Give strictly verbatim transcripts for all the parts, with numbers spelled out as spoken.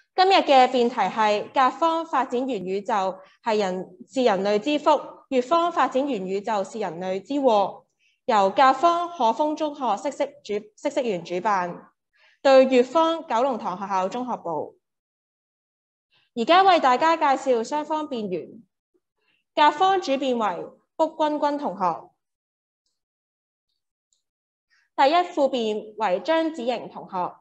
今日嘅辯題係甲方發展元宇宙係人是人類之福，乙方發展元宇宙是人類之禍。由甲方可豐中學嗇色主嗇色園主辦，對乙方九龍塘學校中學部。而家為大家介紹雙方辯員。甲方主辯為卜君君同學，第一副辯為張子瑩同學，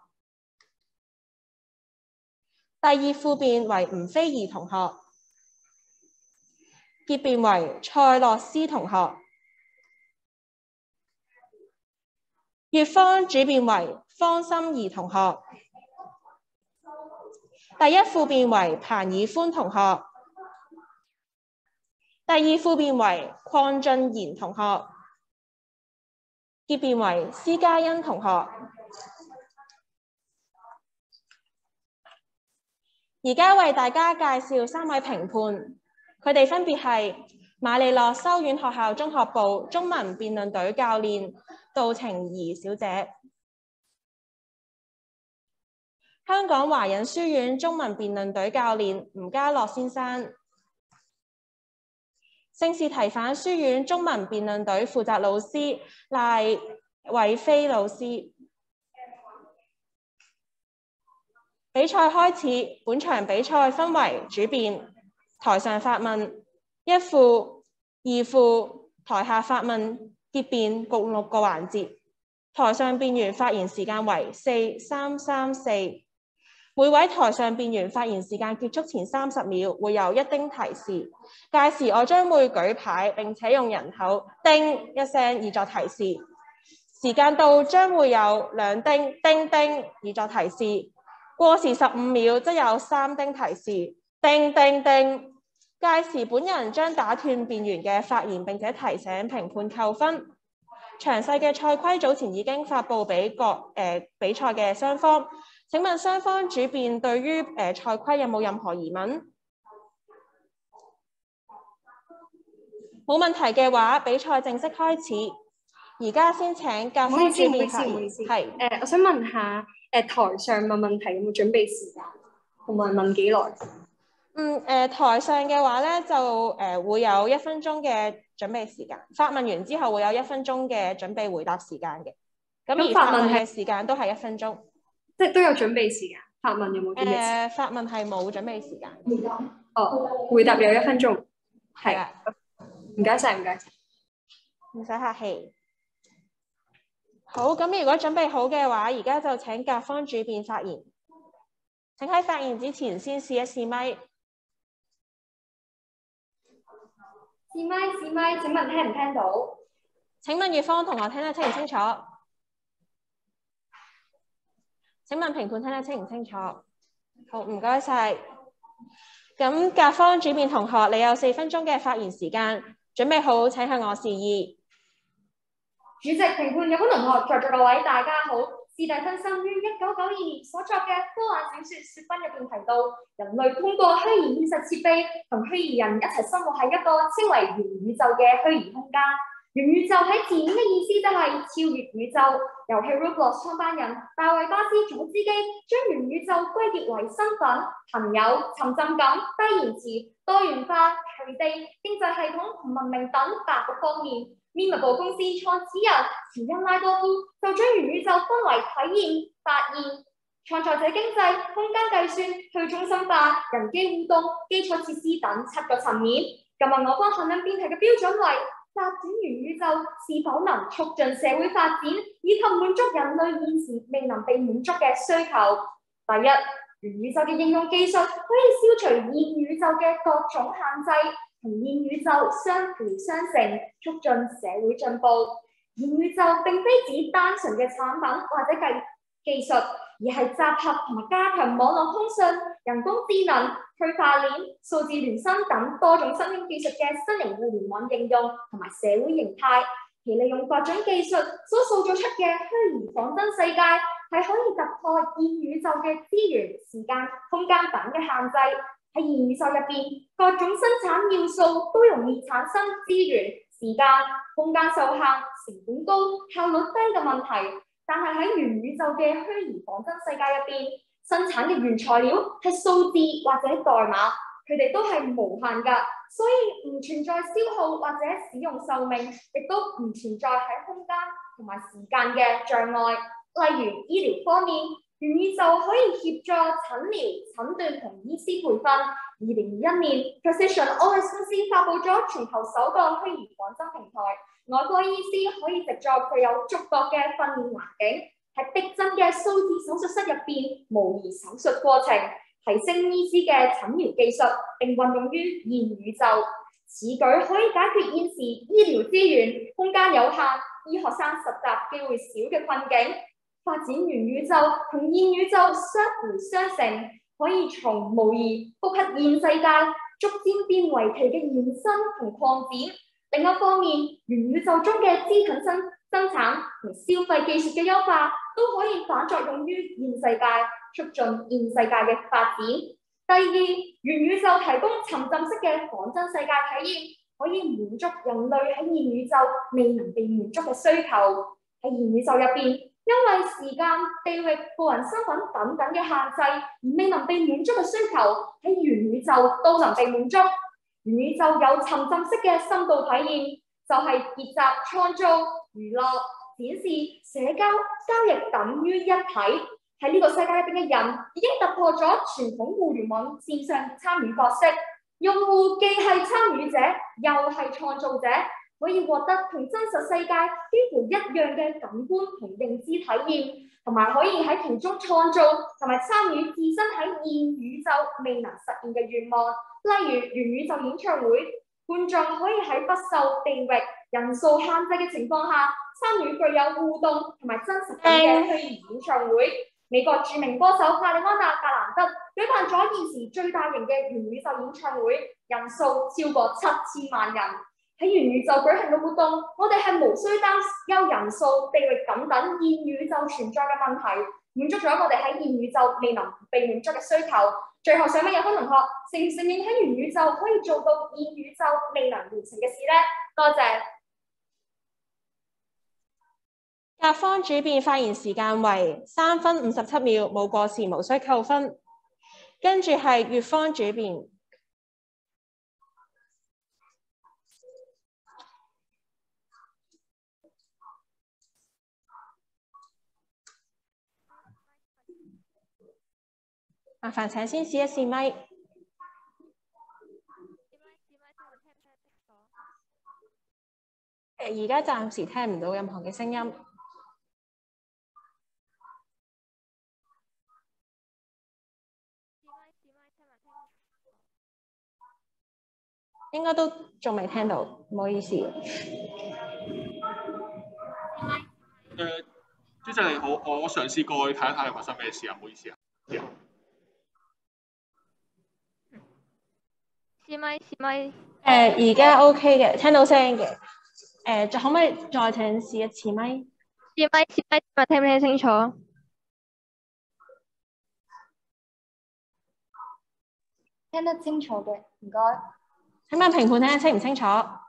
第二副辯為吳菲儀同學，結辯為蔡樂思同學。乙方主辯為方心儀同學，第一副辯為彭以歡同學，第二副辯為鄺俊賢同學，結辯為施嘉欣同學。而家為大家介紹三位評判，佢哋分別係瑪利諾修院學校中學部中文辯論隊教練杜晴儀小姐，香港華仁書院中文辯論隊教練吳家樂先生，聖士提反書院中文辯論隊負責老師賴偉飛老師。比賽開始，本場比賽分為主辯、台上發問、一副、二副、台下發問、結辯共六個環節。台上辯員發言時間為四三三四。每位台上辯員發言時間結束前三十秒會有一叮提示，屆時我將會舉牌並且用人口叮一聲以作提示。時間到將會有兩叮叮叮以作提示，過時十五秒則有三叮提示，叮叮叮。屆時本人將打斷辯員嘅發言並且提醒評判扣分。詳細嘅賽規早前已經發布俾各誒、呃、比賽嘅雙方。請問雙方主辯對於誒賽規有冇任何疑問？冇問題嘅話，比賽正式開始。而家先請甲方主辯發言。係誒、呃，我想問下誒、呃、台上問問題有冇準備時間，同埋問幾耐？ 嗯誒、呃，台上嘅話咧就誒、呃、會有一分鐘嘅準備時間，發問完之後會有一分鐘嘅準備回答時間嘅。咁而發問嘅時間都係一分鐘。 即係都有準備時間，發問有冇準備時間？誒、 呃，發問係冇準備時間。 哦，回答有一分鐘。 係啊， 唔該晒，唔該晒。 唔使客氣。好，咁如果準備好嘅話，而家就請甲方主辯發言。請喺發言之前先試一試咪。 試咪試咪，請問聽唔聽到？ 請問乙方同學聽得清唔清楚？請問評判聽得清唔清楚？好，唔該晒。咁甲方主辯同學，你有四分鐘嘅發言時間，準備好請向我示意。 主席、評判、有關同學，在座各位大家好。史蒂芬森於一九九二年所作嘅科幻小說《雪崩》入邊提到，人類通過虛擬現實設備同虛擬人一齊生活喺一個稱為元宇宙嘅虛擬空間。元宇宙喺字面嘅意思就係超越宇宙。遊戲 Roblox 創辦人大衛巴斯祖茲基將元宇宙歸結為身份、朋友、沉浸感、低延遲、多元化、隨地、經濟系統同文明等八個方面。Mimable 公司創始人喬恩拉多夫就將元宇宙分為體驗、發現、創造者經濟、空間計算、去中心化、人機互動、基礎設施等七個層面。今日我方衡量辯題嘅標準為發展元宇宙是否能促進社會發展，以及滿足人類現時未能被滿足嘅需求。第一，元宇宙嘅應用技術可以消除現宇宙嘅各種限制，同現宇宙相輔相成，促進社會進步。元宇宙並非指單純嘅產品或者技技術，而係集合同埋加強網絡通訊、人工智能、區塊鏈、數字孿生等多種新興技術嘅新型互聯網應用同埋社會形態。其利用各種技術所塑造出嘅虛擬仿真世界，係可以突破現宇宙嘅資源、時間、空間等嘅限制。喺現宇宙入邊，各種生產要素都容易產生資源、時間、空間受限、成本高、效率低嘅問題。但係喺元宇宙嘅虛擬仿真世界入邊， 生產嘅原材料係數字或者代碼，佢哋都係無限㗎，所以唔存在消耗或者使用壽命，亦都唔存在喺空間同埋時間嘅障礙。例如醫療方面，元宇宙可以協助診療、診斷同醫師培訓。二零二一年 Precision O S 公司發布咗全球首個虛擬仿真平台，外科醫師可以藉助具有觸覺嘅訓練環境，喺逼真嘅數字手術室入邊模擬手術過程，提升醫師嘅診療技術，並運用於元宇宙。此舉可以解決現時醫療資源空間有限、醫學生實習機會少嘅困境。發展元宇宙同現宇宙相輔相成，可以從模擬複刻現世界，逐漸變為其嘅延伸同擴展。另一方面，元宇宙中嘅資訊生生產同消費技術嘅優化，都可以反作用於現世界，促進現世界嘅發展。第二，元宇宙提供沉浸式嘅仿真世界體驗，可以滿足人類喺現宇宙未能被滿足嘅需求。喺現宇宙入邊，因為時間、地域、個人身份等等嘅限制，而未能被滿足嘅需求，喺元宇宙都能被滿足。元宇宙有沉浸式嘅深度體驗，就係結集創造、娛樂、展示、社交、交易等於一體。喺呢個世界入邊嘅人已經突破咗傳統互聯網線上參與角色，用戶既係參與者，又係創造者，可以獲得同真實世界幾乎一樣嘅感官同認知體驗，同埋可以喺其中創造同埋參與自身喺現宇宙未能實現嘅願望。例如元宇宙演唱會，觀眾可以喺不受地域、人數限制嘅情況下，參與具有互動同埋真實感嘅虛擬演唱會。美國著名歌手亞利安娜·格蘭德舉辦咗現時最大型嘅元宇宙演唱會，人數超過七千萬人。喺元宇宙舉行嘅活動，我哋係無需擔憂人數、地域等等現宇宙存在嘅問題，滿足咗我哋喺現宇宙未能被滿足嘅需求。最後想問有關同學，承唔承認喺元宇宙可以做到現宇宙未能完成嘅事呢？多謝。 甲方主辯發言時間為三分五十七秒，冇過時，無需扣分。跟住係乙方主辯。麻煩請先試一試咪。誒，而家暫時聽唔到任何嘅聲音。應該都仲未聽到，唔好意思。誒、 呃，主席你好，我我嘗試過去睇一睇係發生咩事啊，唔好意思啊。 試咪試咪。 誒，而家 OK 嘅，聽到聲嘅。誒，再可唔可以再請試一次咪？ 試咪試咪，咪聽唔聽清楚？ 聽得清楚嘅，唔該。 請問評判聽得清唔清楚？好，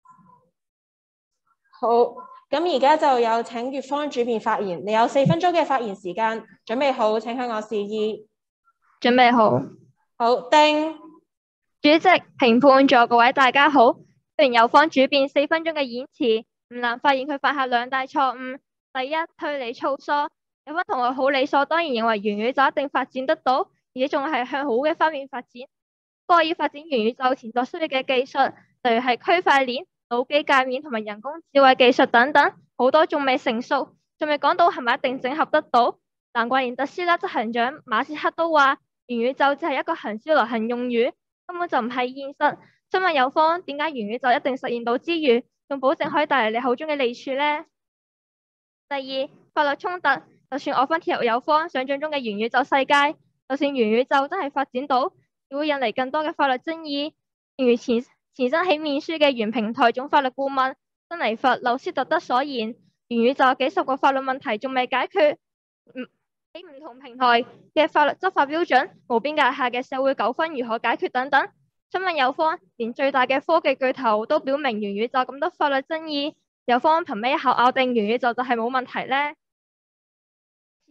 咁而家就有請乙方主辯發言。你有四分鐘嘅發言時間，準備好請向我示意。 準備好。 好，丁。 主席、評判座各位大家好。雖然有方主辯四分鐘嘅演詞，唔難發現佢犯下兩大錯誤。第一，推理粗疏。有位同學好理所當然認為元宇宙一定發展得到，而且仲係向好嘅方面發展。不過要發展元宇宙前所需要嘅技術，例如係區塊鏈、腦機界面同埋人工智慧技術等等，好多仲未成熟，仲未講到係咪一定整合得到。難怪連特斯拉執行長馬斯克都話，元宇宙只係一個行銷流行用語，根本就唔係現實。請問有方點解元宇宙一定實現到之餘，仲保證可以帶嚟你口中嘅利處呢？第二，法律衝突。就算我方貼入有方想象中嘅元宇宙世界，就算元宇宙真係發展到，亦會引嚟更多嘅法律爭議。正如前前身起面書嘅原平台總法律顧問珍妮佛·劉斯特德所言，元宇宙有幾十個法律問題仲未解決，唔喺唔同平台嘅法律執法標準、無邊界下嘅社會糾紛如何解決等等。請問有方，連最大嘅科技巨頭都表明元宇宙咁多法律爭議，有方憑咩考咬定元宇宙就係冇問題呢？此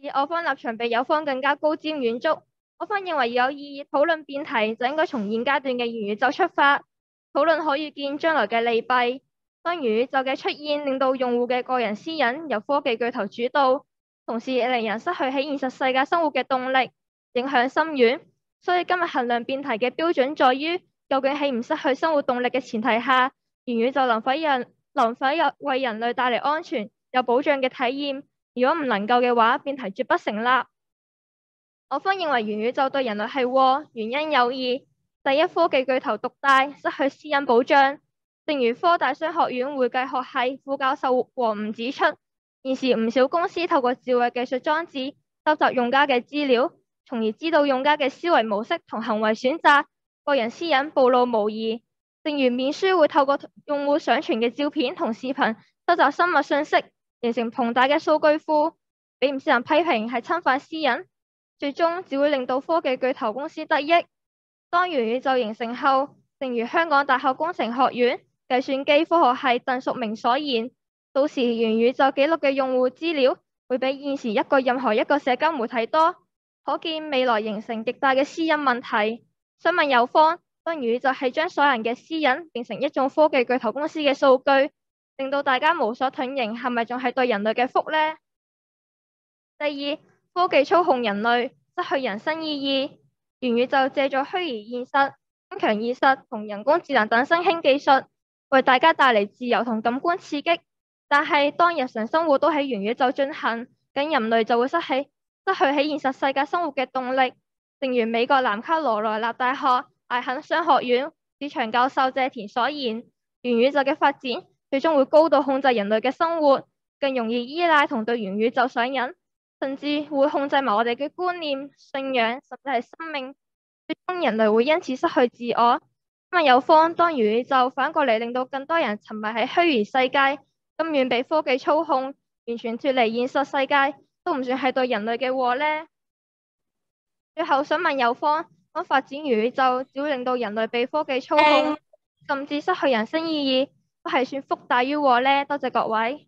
此我方立場比友方更加高瞻遠矚。我方認為有意義討論辯題就應該從現階段嘅元宇宙出發，討論可預見將來嘅利弊。當元宇宙嘅出現令到用戶嘅個人私隱由科技巨頭主導，同時令人失去喺現實世界生活嘅動力，影響深遠。所以今日衡量辯題嘅標準在於，究竟喺唔失去生活動力嘅前提下，元宇宙能否人能否有為人類帶嚟安全有保障嘅體驗？如果唔能夠嘅話，辯題絕不成立。我方認為元宇宙對人類係禍，原因有二：第一，科技巨頭獨大，失去私隱保障。正如科大商學院會計學系副教授黃吳指出，現時唔少公司透過智慧技術裝置收集用家嘅資料，從而知道用家嘅思維模式同行為選擇，個人私隱暴露無遺。正如面書會透過用戶上傳嘅照片同視頻收集生物信息，形成龐大嘅數據庫，俾唔少人批評係侵犯私隱，最終只會令到科技巨頭公司得益。當元宇宙形成後，正如香港大學工程學院計算機科學系鄧淑明所言，到時元宇宙記錄嘅用戶資料會比現時一個任何一個社交媒體多，可見未來形成極大嘅私隱問題。想問友方，當元宇宙係將所有人嘅私隱變成一種科技巨頭公司嘅數據，令到大家無所遁形，係咪仲係對人類嘅福呢？第二，科技操控人類，失去人生意義。元宇宙借助虛擬現實、增強現實同人工智能等新興技術，為大家帶嚟自由同感官刺激。但係當日常生活都喺元宇宙進行，咁人類就會失去失去喺現實世界生活嘅動力。正如美國南卡羅來納大學艾肯商學院市場教授謝田所言，元宇宙嘅發展最終會高度控制人類嘅生活，更容易依賴同對元宇宙上癮，甚至會控制埋我哋嘅觀念、信仰，甚至係生命。最終人類會因此失去自我。因為友方，當元宇宙反過嚟令到更多人沉迷喺虛擬世界，甘願被科技操控，完全脫離現實世界，都唔算係對人類嘅禍呢？最後想問友方，當發展元宇宙只會令到人類被科技操控，甚至失去人生意義，都係算福大於禍呢？多謝各位。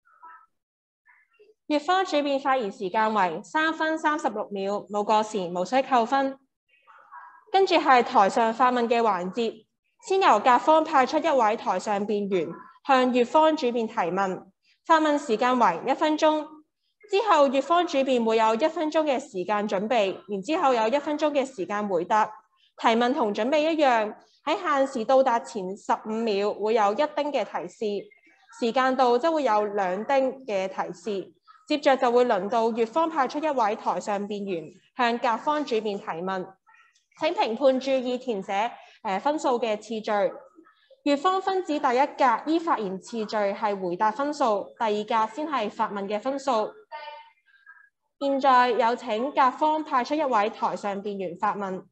乙方主辯發言時間為三分三十六秒，冇過時，無需扣分。跟住係台上發問嘅環節，先由甲方派出一位台上辯員向乙方主辯提問，發問時間為一分鐘。之後乙方主辯會有一分鐘嘅時間準備，然之後有一分鐘嘅時間回答。提問同準備一樣，喺限時到達前十五秒會有一丁嘅提示，時間到則會有兩丁嘅提示。接着就會輪到乙方派出一位台上辯員向甲方主辯提問。請評判注意填寫誒分數嘅次序。乙方分指第一格依發言次序係回答分數，第二格先係發問嘅分數。現在有請甲方派出一位台上辯員發問。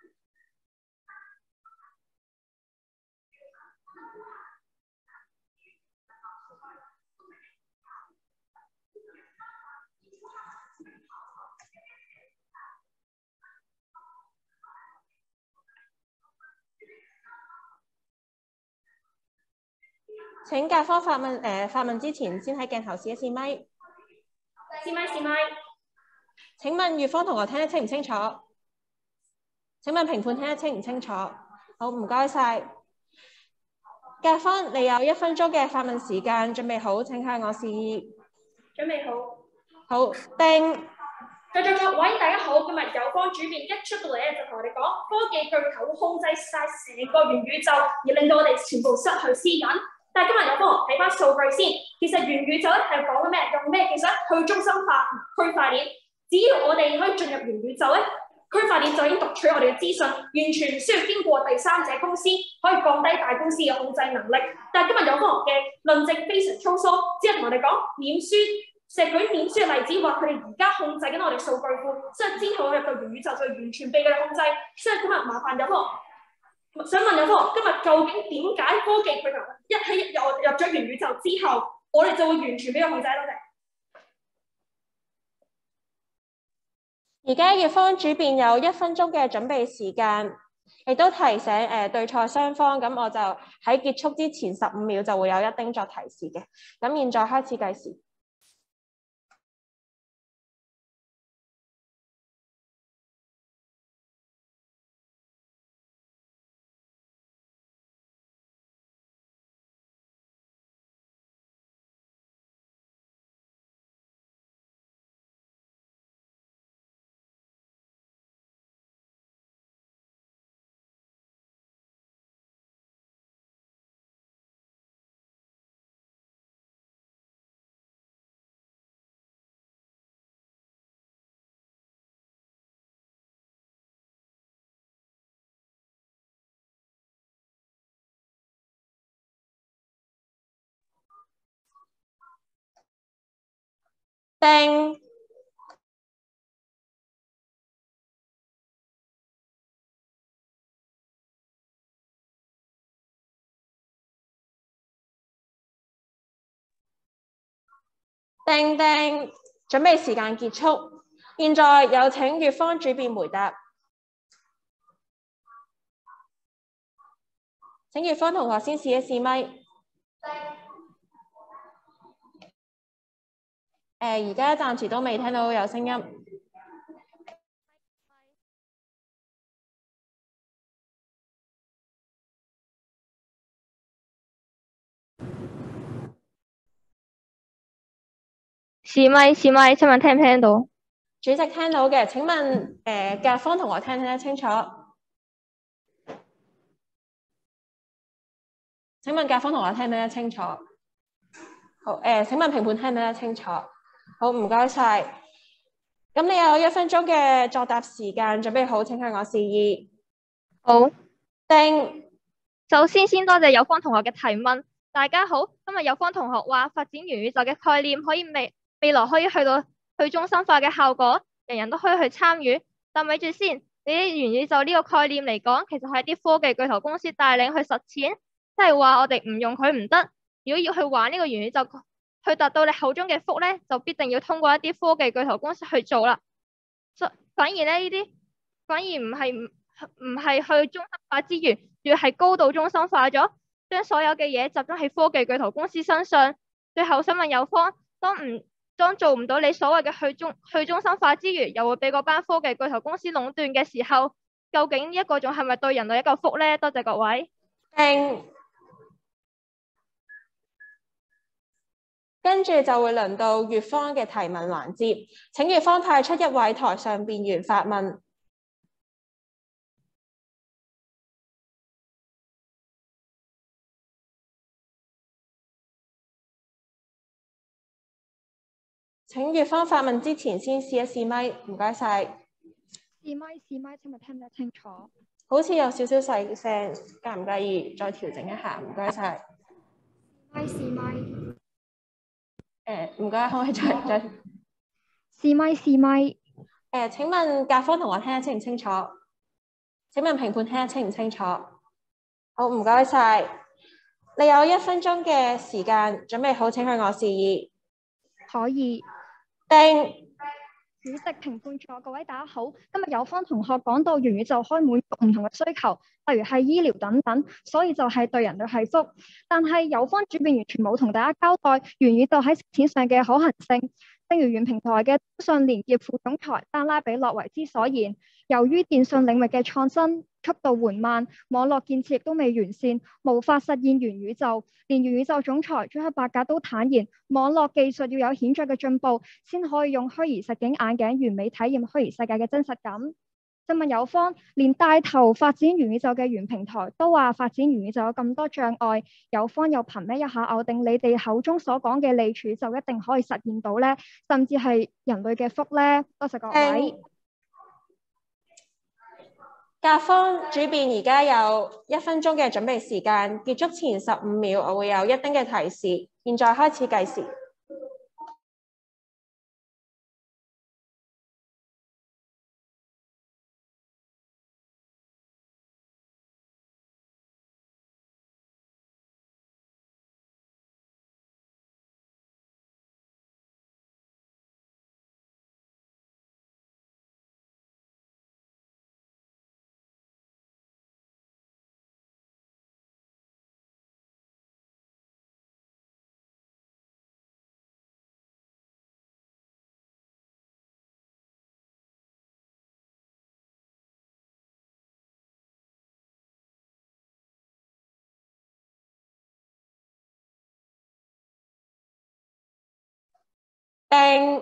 請甲方發問誒、呃、發問之前，先喺鏡頭試一試咪。 試咪試咪。 請問乙方同學聽得清唔清楚？請問評判聽得清唔清楚？好，唔該晒。甲方，你有一分鐘嘅發問時間，準備好請向我示意。 準備好。 好，定。 在座各位大家好，今日友方主辯一出到嚟咧，就同我哋講科技巨頭會控制晒成個元宇宙，而令到我哋全部失去私隱。但係今日友方睇翻數據先，其實元宇宙咧係講緊咩？用咩技術？去中心化區塊鏈。只要我哋可以進入元宇宙咧，區塊鏈就已經讀取我哋嘅資訊，完全唔需要經過第三者公司，可以降低大公司嘅控制能力。但係今日友方嘅論證非常粗疏，只係同我哋講臉書。成舉臉書嘅例子，話佢哋而家控制緊我哋數據庫，所以之後我入到元宇宙就完全被佢哋控制。所以今日麻煩友方，想問友方，今日究竟點解科技巨頭一喺入入咗元宇宙之後，我哋就會完全俾佢控制咧？ 而家乙方主辯有一分鐘嘅準備時間，亦都提醒誒、呃、對賽雙方，咁我就喺結束之前十五秒就會有一丁作提示嘅。咁現在開始計時。 定。定定，準備時間結束。現在有請乙方主辯回答。請乙方同學先試一試咪。誒、呃，而家暫時都未聽到有聲音。 試咪試咪，請問聽唔聽到？ 主席聽到嘅，請問誒甲方同學聽唔聽得清楚？請問甲方同學聽唔聽得清楚？好，誒、呃，請問評判聽唔聽得清楚？好，唔該晒。咁你有一分鐘嘅作答時間，準備好請向我示意。 好。 定。 首先先多謝有方同學嘅提問。大家好，今日有方同學話發展元宇宙嘅概念可以未未來可以去到去中心化嘅效果，人人都可以去參與。但咪住先，你啲元宇宙呢個概念嚟講，其實係啲科技巨頭公司帶領去實踐，即係話我哋唔用佢唔得。如果要去玩呢個元宇宙，去達到你口中嘅福咧，就必定要通過一啲科技巨頭公司去做啦。反而咧呢啲反而唔係唔唔係去中心化之餘，仲要係高度中心化咗，將所有嘅嘢集中喺科技巨頭公司身上。最後想問有方，當唔當做唔到你所謂嘅去中去中心化之餘，又會俾嗰班科技巨頭公司壟斷嘅時候，究竟呢一個仲係咪對人類一個福咧？多謝各位。 定。跟住就會輪到乙方嘅提問環節，請乙方派出一位台上辯員發問。請乙方發問之前先試一試咪，唔該晒。 試咪試咪，請問聽唔聽得清楚？ 好似有少少細聲，介唔介意再調整一下？唔該晒。 咪試咪。 誒，唔該，可唔可以再再試咪試咪？ 誒，請問甲方同學聽得清唔清楚？請問評判聽得清唔清楚？好，唔該晒。你有一分鐘嘅時間，準備好請向我示意。 可以。 定。 主席、評判座各位大家好，今日有方同學講到元宇宙可以滿足唔同嘅需求，例如係醫療等等，所以就係對人類係福。但係有方主辯完全冇同大家交代元宇宙喺實踐上嘅可行性。正如原平台嘅通訊連結副總裁丹拉比洛維茲所言，由於電信領域嘅創新速度緩慢，網絡建設亦都未完善，無法實現元宇宙。連元宇宙總裁朱克伯格都坦言，網絡技術要有顯著嘅進步，先可以用虛擬實境眼鏡完美體驗虛擬世界嘅真實感。請問有方，連帶頭發展元宇宙嘅原平台都話發展元宇宙有咁多障礙，有方又憑咩一下咬定你哋口中所講嘅利處就一定可以實現到呢？甚至係人類嘅福呢？多謝各位。 甲方主辯而家有一分鐘嘅準備時間，結束前十五秒，我會有一丁嘅提示。現在開始計時。定。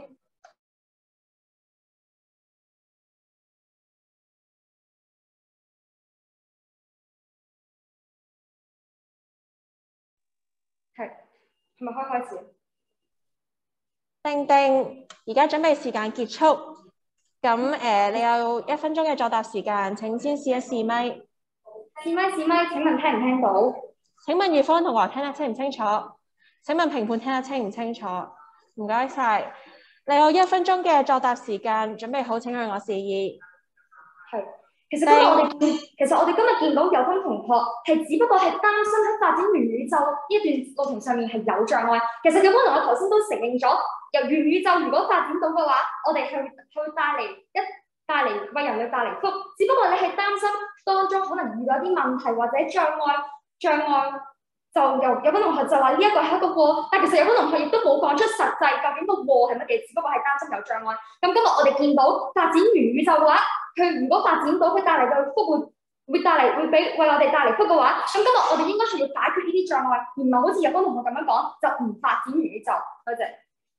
係，係咪可以開始？ 定定，而家準備時間結束。咁誒、呃，你有一分鐘嘅作答時間，請先試一試咪。 試咪試咪，請問聽唔聽到？ 請問乙方同學聽得清唔清楚？請問評判聽得清唔清楚？唔該晒。 你有一分鐘嘅作答時間，準備好請向我示意。 係，其實今日我哋見，其實我哋今日見到有班同學係只不過係擔心喺發展元宇宙呢一段路程上面係有障礙。其實有班同學頭先都承認咗，由元宇宙如果發展到嘅話，我哋係會帶嚟一帶嚟為人類帶嚟福。只不過你係擔心當中可能遇到啲問題或者障礙障礙。就有有班同學就話呢一個係一個禍，但其實有班同學亦都冇講出實際究竟個禍係乜嘢，只不過係擔心有障礙。咁今日我哋見到發展元宇宙嘅話，佢如果發展到佢帶嚟嘅福會會帶嚟會俾為我哋帶嚟福嘅話，咁今日我哋應該係要解決呢啲障礙，而唔係好似有班同學咁樣講就唔發展元宇宙。多謝。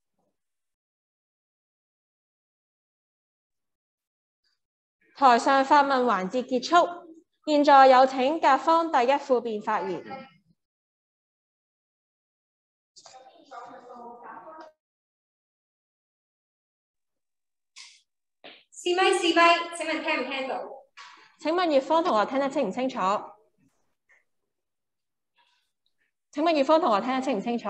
台上發問環節結束，現在有請甲方第一副辯發言。 試咪試咪，請問聽唔聽到？ 請問乙方同學聽得清唔清楚？請問乙方同學聽得清唔清楚？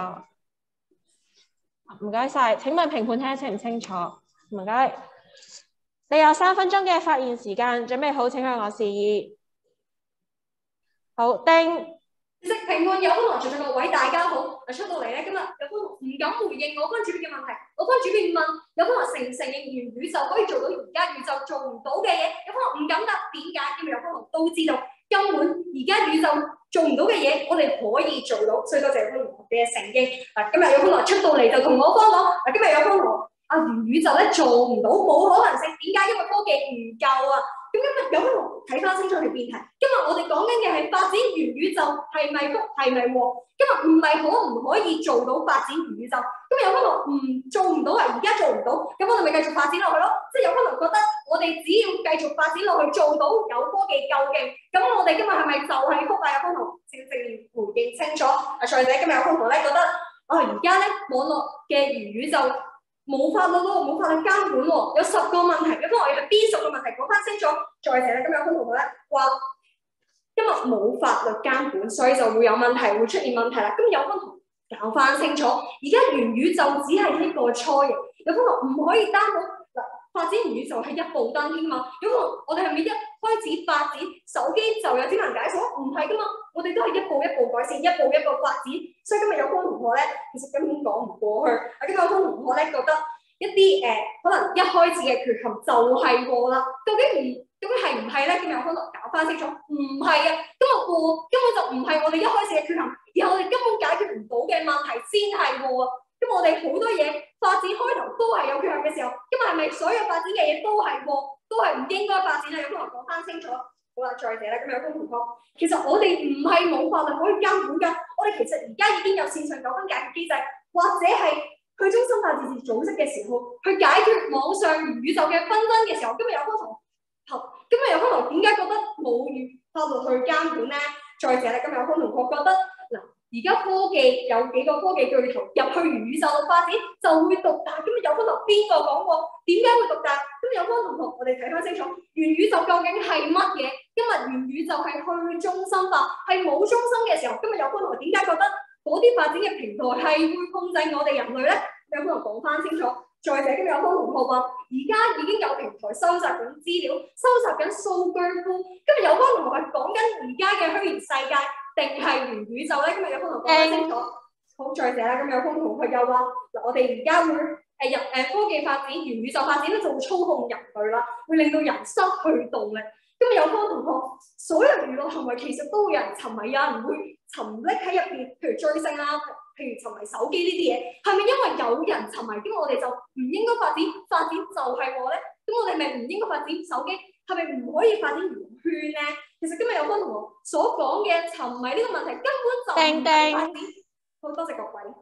唔該晒。請問評判聽得清唔清楚？唔該。你有三分鐘嘅發言時間，準備好請向我示意。好，丁。 其實評判有班同學在座各位大家好，出到嚟咧，今日有班同學唔敢回應我班主編嘅問題，我班主編問有班同學承唔承認元宇宙可以做到而家宇宙做唔到嘅嘢，有班同學唔敢答，點解？因為有班同學都知道根本而家宇宙做唔到嘅嘢，我哋可以做到，所以多謝有班同學嘅承認。嗱，今日有班同學出到嚟就同我講講，嗱，今日有班同學啊元宇宙咧做唔到，冇可能性，點解？因為科技唔夠啊。咁今日有班同學睇翻清楚條辯題，今日我哋講緊嘅係發展元宇宙係咪福係咪禍？今日唔係可唔可以做到發展元宇宙？咁有班同學唔做唔到啊，而家做唔到，咁我哋咪繼續發展落去咯。即係有班同學覺得我哋只要繼續發展落去，做到有科技夠勁，咁我哋今日係咪就係福啊？有班同學正正回應清楚。啊，再者今日有班同學咧覺得啊，而家咧網絡嘅元宇宙。冇法律咯，冇法律監管喎，有十個問題，咁我哋係邊十個問題講翻清楚。再者咧，今日有班同學咧話，因為冇法律監管，所以就會有問題，會出現問題啦。咁有班同學搞翻清楚，而家元宇宙只係呢個初型，有班同學唔可以擔保嗱發展元宇宙係一步登天嘛。咁我哋係咪一開始發展手機就有智能解鎖？唔係噶嘛，我哋都係一步一步改善，一步一步發展。所以今日有班同學咧，其實根本講唔過去。啊，今日有班同學咧覺得一啲誒、呃、可能一開始嘅缺陷就係禍啦。究竟唔究竟係唔係咧？今日有班同學搞翻清楚，唔係啊，今日禍根本就唔係我哋一開始嘅缺陷，而係我哋根本解決唔到嘅問題先係禍啊。咁我哋好多嘢發展開頭都係有缺陷嘅時候，今日係咪所有發展嘅嘢都係禍，都係唔應該發展啊？有班同學講翻清楚。好啦，再者咧，今日有班同學，其實我哋唔係冇法律可以監管㗎，我哋其實而家已經有線上糾紛解決機制，或者係去中心化自治組織嘅時候，去解決網上元宇宙嘅紛爭嘅時候，今日有班同學，今日有班同學點解覺得冇法律去監管咧？再者咧，今日有班同學覺得嗱，而家科技有幾個科技巨頭入去元宇宙嘅發展就會獨大，今日有班同學邊個講過？點解會獨大？今日有班同學，我哋睇翻清楚，元宇宙究竟係乜嘢？今日元宇宙係去中心化，係冇中心嘅時候，今日有班同學點解覺得嗰啲發展嘅平台係會控制我哋人類咧？有班同學講翻清楚。再者，今日有班同學話，而家已經有平台收集緊資料，收集緊數據庫。今日有班同學係講緊而家嘅虛擬世界定係元宇宙咧？今日有班同學講翻清楚。好，再者啦，今日有班同學又話嗱，我哋而家會誒入誒科技發展、元宇宙發展咧，就會操控人類啦，會令到人失去動力。今日有班同學，所有娛樂行為其實都會有人沉迷，有人會沉溺喺入邊，譬如追星啦，譬如沉迷手機呢啲嘢，係咪因為有人沉迷，咁我哋就唔應該發展？發展就係我咧，咁我哋咪唔應該發展手機？係咪唔可以發展娛樂圈咧？其實今日有班同學所講嘅沉迷呢個問題根本就唔係發展。好多謝各位。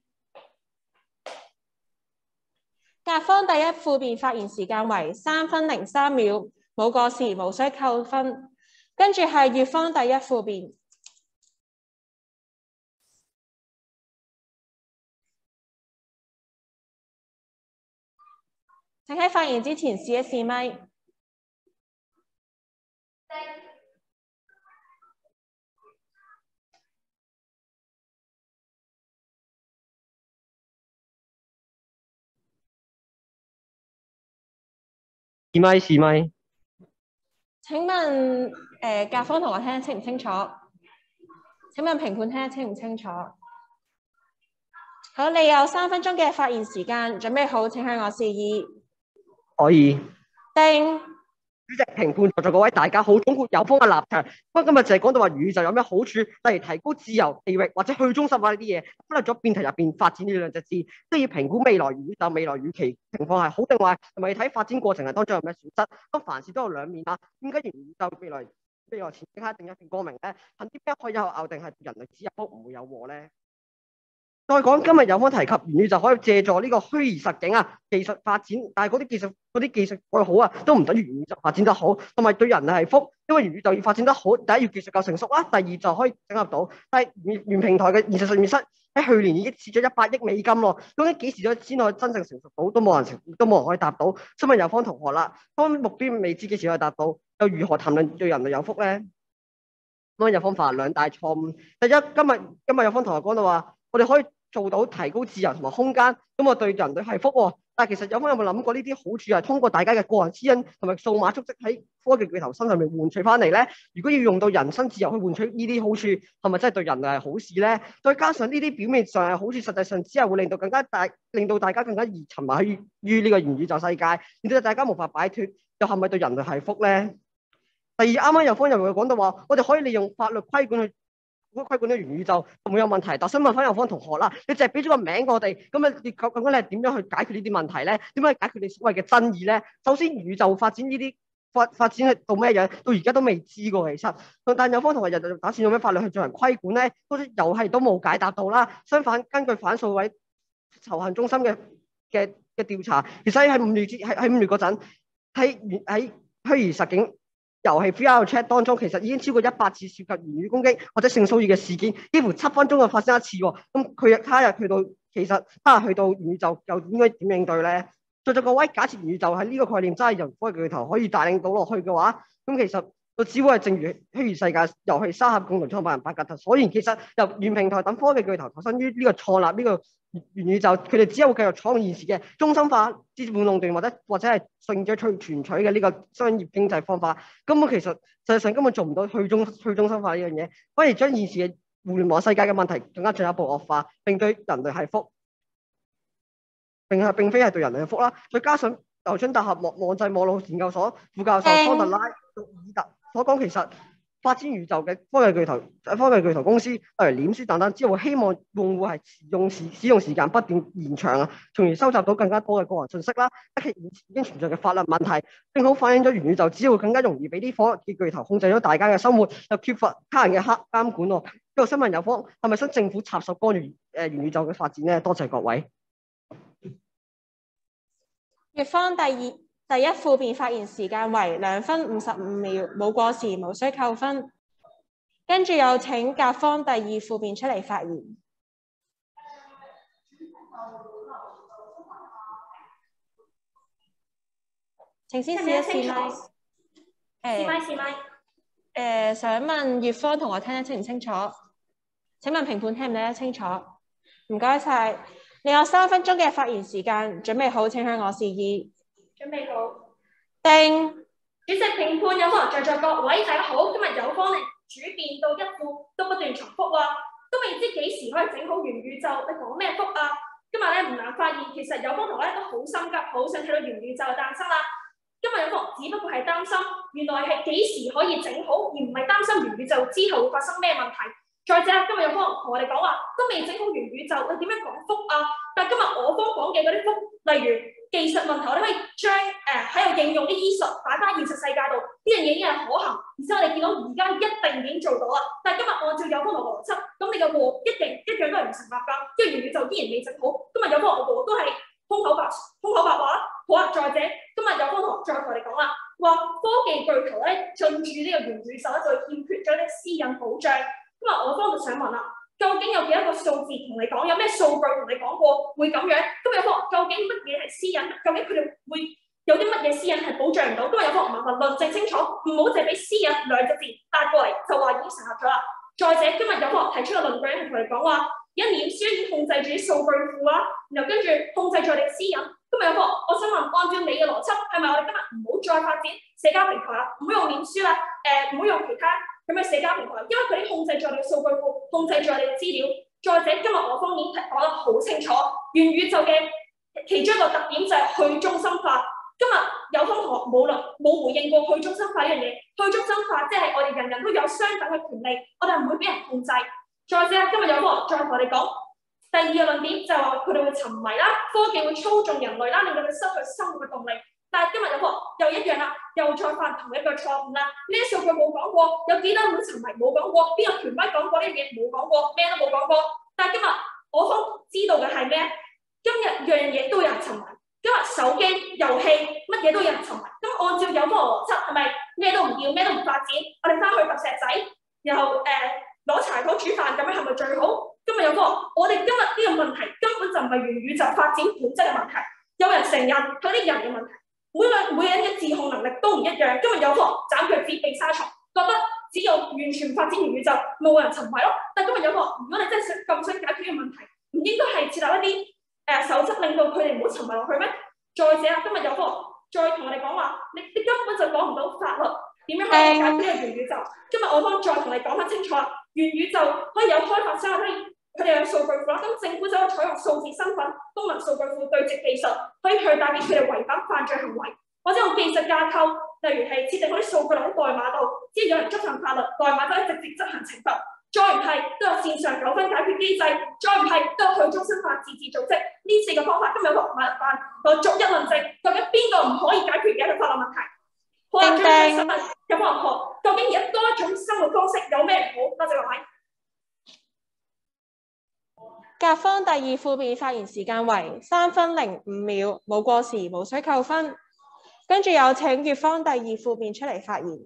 甲方第一副辯發言時間為三分零三秒，冇過時無需扣分。跟住係乙方第一副辯。請喺發言之前試一試咪。 試咪試咪。 請問誒、呃、甲方同學聽得清唔清楚？請問評判聽得清唔清楚？好，你有三分鐘嘅發言時間，準備好請向我示意。 可以。 定。 主席、評判在座各位大家好，總括有方嘅立場。不過今日就係講到話元宇宙有咩好處，例如提高自由地域或者去中心化呢啲嘢，忽略咗辯題入邊發展呢兩隻字，都要評估未來元宇宙未來預期情況係好定壞，同埋要睇發展過程係當中有咩損失。咁凡事都有兩面啦。點解元宇宙未來未來前景一定一片光明咧？憑啲咩可以有效定係人類只有福唔會有禍咧？再講今日有方提及元宇宙可以借助呢個虛擬實境啊技術發展，但係嗰啲技術嗰啲技術再好啊，都唔等於元宇宙發展得好，同埋對人係福，因為元宇宙要發展得好，第一要技術夠成熟啦，第二就可以整合到。但係元元平台嘅現實實驗室喺去年已經蝕咗一百億美金咯，究竟幾時再先可以真正成熟到，都冇人成，都冇人可以答到。請問有方同學啦，當目標未知幾時可以達到，又如何談論對人類有福咧？咁有方犯兩大錯誤。第一，今日今日有方同學講到話，我哋可以做到提高自由同埋空間，咁啊對人類係福喎。但係其實有方有冇諗過呢啲好處係通過大家嘅個人私隱同埋數碼足跡喺科技巨頭身上面換取翻嚟咧？如果要用到人身自由去換取呢啲好處，係咪真係對人類係好事咧？再加上呢啲表面上係好處，實際上只係會令到更加大，令到大家更加易沉迷於於呢個元宇宙世界，令到大家無法擺脫，又係咪對人類係福咧？第二，啱啱有方又會講到話，我哋可以利用法律規管去規管啲元宇宙，會唔會有問題？但想問翻有方同學啦，你淨係俾咗個名我哋，咁啊，你究竟你係點樣去解決呢啲問題咧？點樣去解決你所謂嘅爭議咧？首先，元宇宙發展呢啲發發展係到咩樣？到而家都未知過，其實。但有方同學又打算用咩法律去進行規管咧？好似又係都冇解答到啦。相反，根據反數位仇恨中心嘅嘅嘅調查，其實喺五月之喺喺五月嗰陣，喺喺虛擬實境遊戲 V R Chat 當中，其實已經超過一百次涉及言語攻擊或者性騷擾嘅事件，幾乎七分鐘就發生一次喎。咁佢他日去到，其實他日去到元宇宙又應該點應對咧？在座各位，假設元宇宙喺呢個概念真係由科技巨頭可以帶領到落去嘅話，咁其實就只會係正如虛擬世界遊戲沙盒共同創辦人巴格特所言，其實由原平台等科技巨頭投身於呢個創立呢個元宇宙，佢哋只有會繼續採用現時嘅中心化、資本壟斷或者或者係勝者取全取嘅呢個商業經濟方法，根本其實實際上根本做唔到去中去中心化呢樣嘢，反而將現時嘅互聯網世界嘅問題更加進一步惡化，並對人類係福，並係並非係對人類係福啦。再加上牛津大學網網際網絡研究所副教授康特拉杜爾特所講，其實發展宇宙嘅科技巨頭、科技巨頭公司，例如臉書等等，只會希望用戶係用時使用時間不斷延長啊，從而收集到更加多嘅個人信息啦。一其已經存在嘅法律問題，正好反映咗元宇宙只會更加容易俾啲科技巨頭控制咗大家嘅生活，又缺乏他人嘅黑監管喎。呢個新聞有方係咪想政府插手干預誒元宇宙嘅發展咧？多謝各位。 乙方第二。第一副辯發言時間為兩分五十五秒，冇過時，無需扣分。跟住有請甲方第二副辯出嚟發言。請先試一試麥。 試麥試麥。 誒，想問乙方同學聽得清唔清楚？請問評判聽唔聽得清楚？唔該晒。你有三分鐘嘅發言時間，準備好請向我示意。 準備好。 定。 主席、評判、有方在座各位大家好，今日有方嚟主辯到一副都不斷重複話，都未知幾時可以整好元宇宙，你講咩福啊？今日咧唔難發現，其實有方同學咧都好心急，好想睇到元宇宙嘅誕生啦。今日有方只不過係擔心，原來係幾時可以整好，而唔係擔心元宇宙之後會發生咩問題。再者，今日有方同我哋講話，都未整好元宇宙，你點樣講福啊？但係今日我方講嘅嗰啲福，例如技術問題，我哋可以將誒喺度應用啲醫術擺翻現實世界度，呢樣嘢已經係可行，而且我哋見到而家一定已經做到啦。但係今日按照有方同學邏輯，咁你嘅禍一定一樣都係唔成立㗎，因為元宇宙依然未整好。今日有方我都係空口白空口白話。好啊，再者，今日有方同學再同我哋講啦，話科技巨頭咧進駐呢個元宇宙咧就欠缺咗啲私隱保障。今日我方就想問啦，究竟有幾多個數字同你講？有咩數據同你講過會咁樣？今日有方究竟乜嘢係私隱？究竟佢哋會有啲乜嘢私隱係保障唔到？今日有方麻煩論證清楚，唔好淨係俾私隱兩隻字帶過嚟就話已經成立咗啦。再者，今日有方提出嘅論據係同你講話，一臉書已經控制住啲數據庫啦，然後跟住控制住我哋嘅私隱。今今日有課，我想問，按照你嘅邏輯，係咪我哋今日唔好再發展社交平台啦，唔好用臉書啦，誒唔好用其他咁嘅社交平台，因為佢哋控制住我哋嘅數據庫，控制住我哋嘅資料。再者，今日我方已經講得好清楚，元宇宙嘅其中一個特點就係去中心化。今日有方同學冇論冇回應過去中心化呢樣嘢，去中心化即係我哋人人都有相等嘅權利，我哋唔會俾人控制。再者，今日有方再同我哋講。第二個論點就係話佢哋會沉迷啦，科技會操縱人類啦，令到佢哋失去生活嘅動力。但係今日有個又一樣啦，又再犯同一個錯誤啦。呢啲數據冇講過，有幾多人會沉迷冇講過，邊個權威講過呢啲嘢冇講過，咩都冇講過。但係今日我方知道嘅係咩？今日樣樣嘢都有人沉迷，今日手機、遊戲乜嘢都有人沉迷。咁按照有方嘅邏輯，係咪咩都唔要，咩都唔發展？我哋翻去揼石仔，然後誒攞、呃、柴火煮飯，咁樣係咪最好？今日有個，我哋今日呢個問題根本就唔係元宇宙發展本質嘅問題，有人承認佢啲人嘅問題，每個每人嘅自控能力都唔一樣。今日有個斬腳趾避沙蟲，覺得只有完全發展元宇宙，冇人沉迷咯。但今日有個，如果你真係想咁想解決呢個問題，唔應該係設立一啲誒、呃、守則，令到佢哋唔好沉迷落去咩？再者，今日有個再同我哋講話，你你根本就講唔到法律點樣可以解決呢個元宇宙。今日我方再同你講翻清楚啦，元宇宙可以有開發商可以。佢哋有數據庫啦，咁政府就可以採用數字身份功能數據庫對接技術，可以去打擊佢哋違反犯罪行為，或者用技術架構，例如係設定嗰啲數據落喺代碼度，只要有人觸犯法律，代碼就可以直接執行懲罰。再唔係都有線上糾紛解決機制，再唔係都有去中心化自治組織。呢四個方法今日有個麻煩，我逐一論證，究竟邊個唔可以解決嘅一個法律問題？好啊，最後想問有冇人學？究竟而家多一種生活方式有咩唔好？多謝各位。 甲方第二副辯發言時間為三分零五秒，冇過時，無需扣分。跟住有請乙方第二副辯出嚟發言。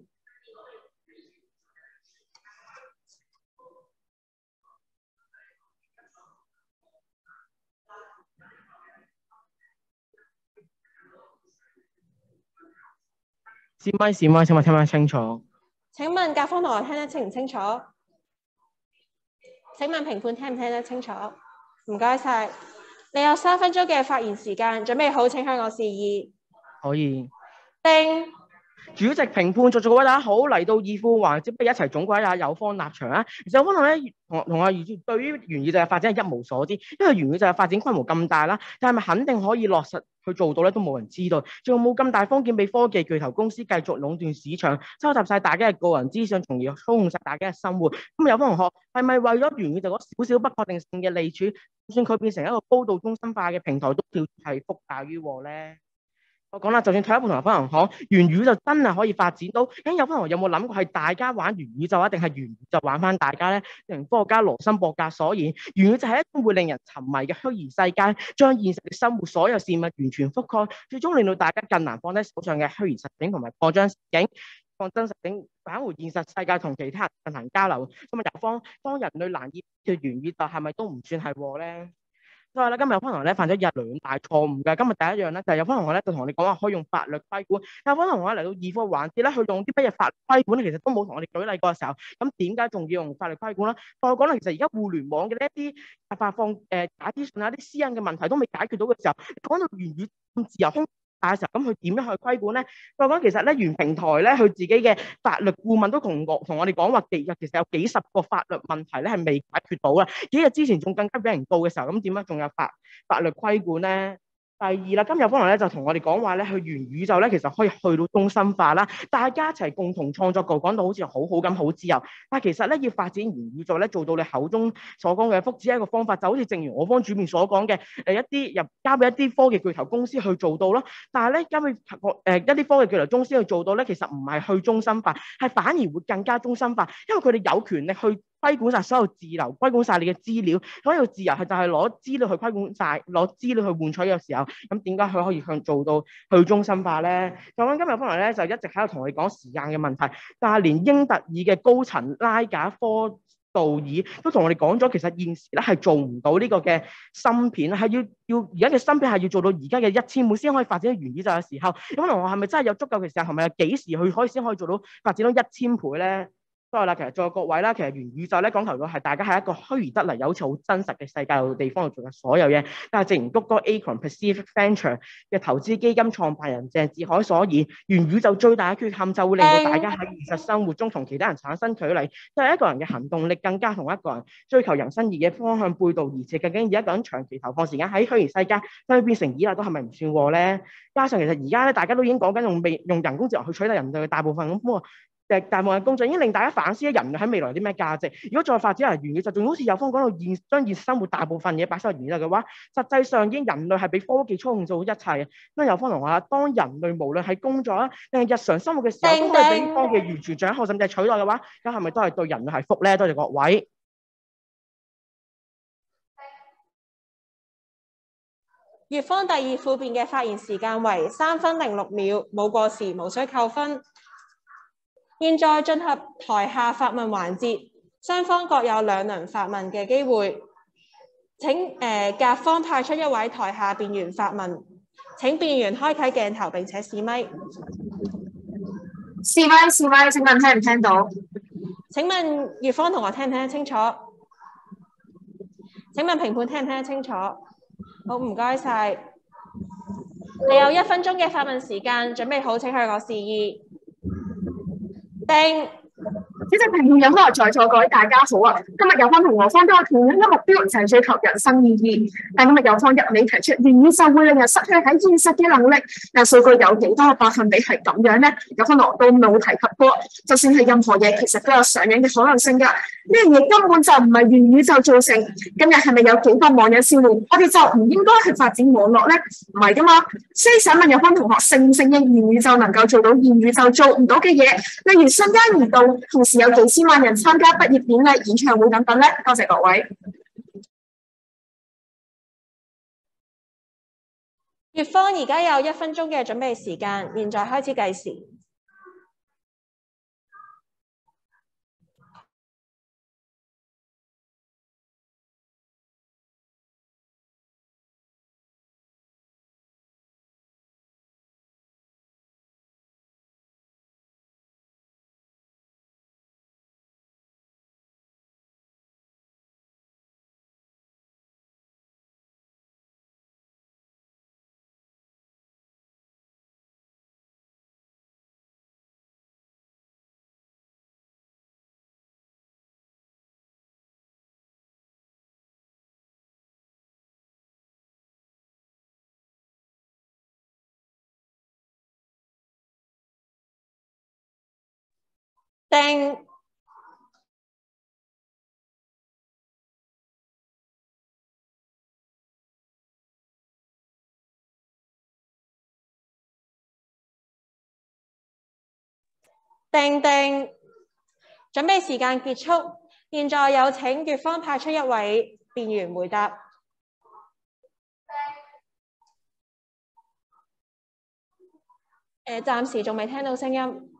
試咪試咪，請問聽唔聽清楚？ 請問甲方同學聽得清唔清楚？請問評判聽唔聽得清楚？唔該晒，你有三分鐘嘅發言時間，準備好請向我示意。 可以。 叮。 主席、評判、在座各位大家好，嚟到二副環節，不如一齊總結一下有方立場啊。其實有方同咧同同阿余對於元宇宙嘅發展係一無所知，因為元宇宙嘅發展規模咁大啦，但係咪肯定可以落實去做到咧，都冇人知道。仲有冇咁大方見俾科技巨頭公司繼續壟斷市場，收集晒大家嘅個人資訊，從而操控晒大家嘅生活？咁有方同學係咪為咗元宇宙嗰少少不確定性嘅利處，就算佢變成一個高度中心化嘅平台，都叫係福大於禍咧？我講啦，就算退一步同有方同學講，元宇宙真係可以發展到，咁有方同學有冇諗過係大家玩元宇宙啊，定係元宇宙玩翻大家咧？令科學家羅森博格所言，元宇宙係一種會令人沉迷嘅虛擬世界，將現實嘅生活所有事物完全覆蓋，最終令到大家更難放低手上嘅虛擬實境同埋擴張實境，放真實境返回現實世界同其他人進行交流。咁啊，有方當人類難以脫元宇宙，係咪都唔算係禍咧？所以咧，今日有方同學咧犯咗日兩大錯誤嘅。今日第一樣咧，就係有方同學咧就同我哋講話可以用法律規管。有方同學嚟到二科環節咧，佢用啲乜嘢法律規管咧，其實都冇同我哋舉例過嘅時候，咁點解仲要用法律規管咧？再講啦，其實而家互聯網嘅呢一啲發放誒假資訊啊、啲私隱嘅問題都未解決到嘅時候，講到元宇宙咁自由空大嘅時候，咁佢點樣去規管咧？再講其實咧，原平台咧佢自己嘅法律顧問都同我同我哋講話，其實其實有幾十個法律問題咧係未解決到啦。幾日之前仲更加俾人告嘅時候，咁點解仲有法法律規管咧？第二啦，今日方來咧就同我哋講話咧，去元宇宙咧其實可以去到中心化啦，大家一齊共同創作個，講到好似好好咁好自由。但係其實咧要發展元宇宙咧，做到你口中所講嘅福祉一個方法，就好似正如我方主編所講嘅，誒一啲入交俾一啲科技巨頭公司去做到咯。但係咧交俾誒一啲科技巨頭公司去做到咧，其實唔係去中心化，係反而會更加中心化，因為佢哋有權力去規管晒所有自流，規管晒你嘅資料。所有自由係就係攞資料去規管晒，攞資料去換取嘅時候，咁點解佢可以向做到去中心化咧？咁樣今日翻嚟咧就一直喺度同我哋講時間嘅問題，但係連英特爾嘅高層拉賈科道爾都同我哋講咗，其實現時咧係做唔到呢個嘅芯片，係要要而家嘅芯片係要做到而家嘅一千倍先可以發展到元宇宙嘅時候。咁可能我係咪真係有足夠嘅時間，同埋有幾時去可以先可以做到發展到一千倍咧？ 所以啦，其實在各位啦，其實元宇宙咧講求到係大家係一個虛擬得嚟，有好似好真實嘅世界嘅地方度做嘅所有嘢。但係正如谷歌 Acorn Pacific Venture 嘅投資基金創辦人鄭志海所言，元宇宙最大嘅缺陷就會令到大家喺現實生活中同其他人產生距離，就係一個人嘅行動力更加同一個人追求人生意義嘅方向背道而馳。究竟而一個人長期投放時間喺虛擬世界，將佢變成依賴都係咪唔算喎咧？加上其實而家咧，大家都已經講緊用未用人工智能去取代人類嘅大部分咁喎。誒大部分工作已經令大家反思咗人類喺未來有啲咩價值。如果再發展係元宇宙，仲好似有方講到現將現實生活大部分嘢擺晒入元宇宙嘅話，實際上已經人類係俾科技操控做一切。因為有方同話，當人類無論係工作啊定係日常生活嘅時候，都可以俾科技完全掌控甚至係取代嘅話，咁係咪都係對人類係福咧？多謝各位。 乙方第二副辯嘅發言時間為三分零六秒，冇過時，無需扣分。現在進入台下發問環節，雙方各有兩輪發問嘅機會。請誒、呃、甲方派出一位台下辯員發問。請辯員開啟鏡頭並且試咪。 試咪試咪，請問聽唔聽到？ 請問乙方同學聽唔聽得清楚？請問評判聽唔聽得清楚？好，唔該晒。你有一分鐘嘅發問時間，準備好請向我示意。定。 主席、評判、有方在座各位大家好啊！今日有方同我方都有同樣嘅目標，就係追求人生意義。但今日有方一味提出元宇宙會令人失去喺現實嘅能力，但數據有幾多個百分比係咁樣咧？有方我都冇提及過。就算係任何嘢，其實都有上癮嘅可能性㗎。呢樣嘢根本就唔係元宇宙造成。今日係咪有幾個網友少年，我哋就唔應該去發展網絡咧？唔係㗎嘛。所以想問有方同學，承唔承認元宇宙能夠做到元宇宙做唔到嘅嘢？例如瞬間移動，同時有幾千萬人參加畢業典禮、演唱會等等咧。多謝各位。 乙方而家有一分鐘嘅準備時間，現在開始計時。定。定定。準備時間結束，現在有請乙方派出一位辯員回答。誒，暫時仲未聽到聲音。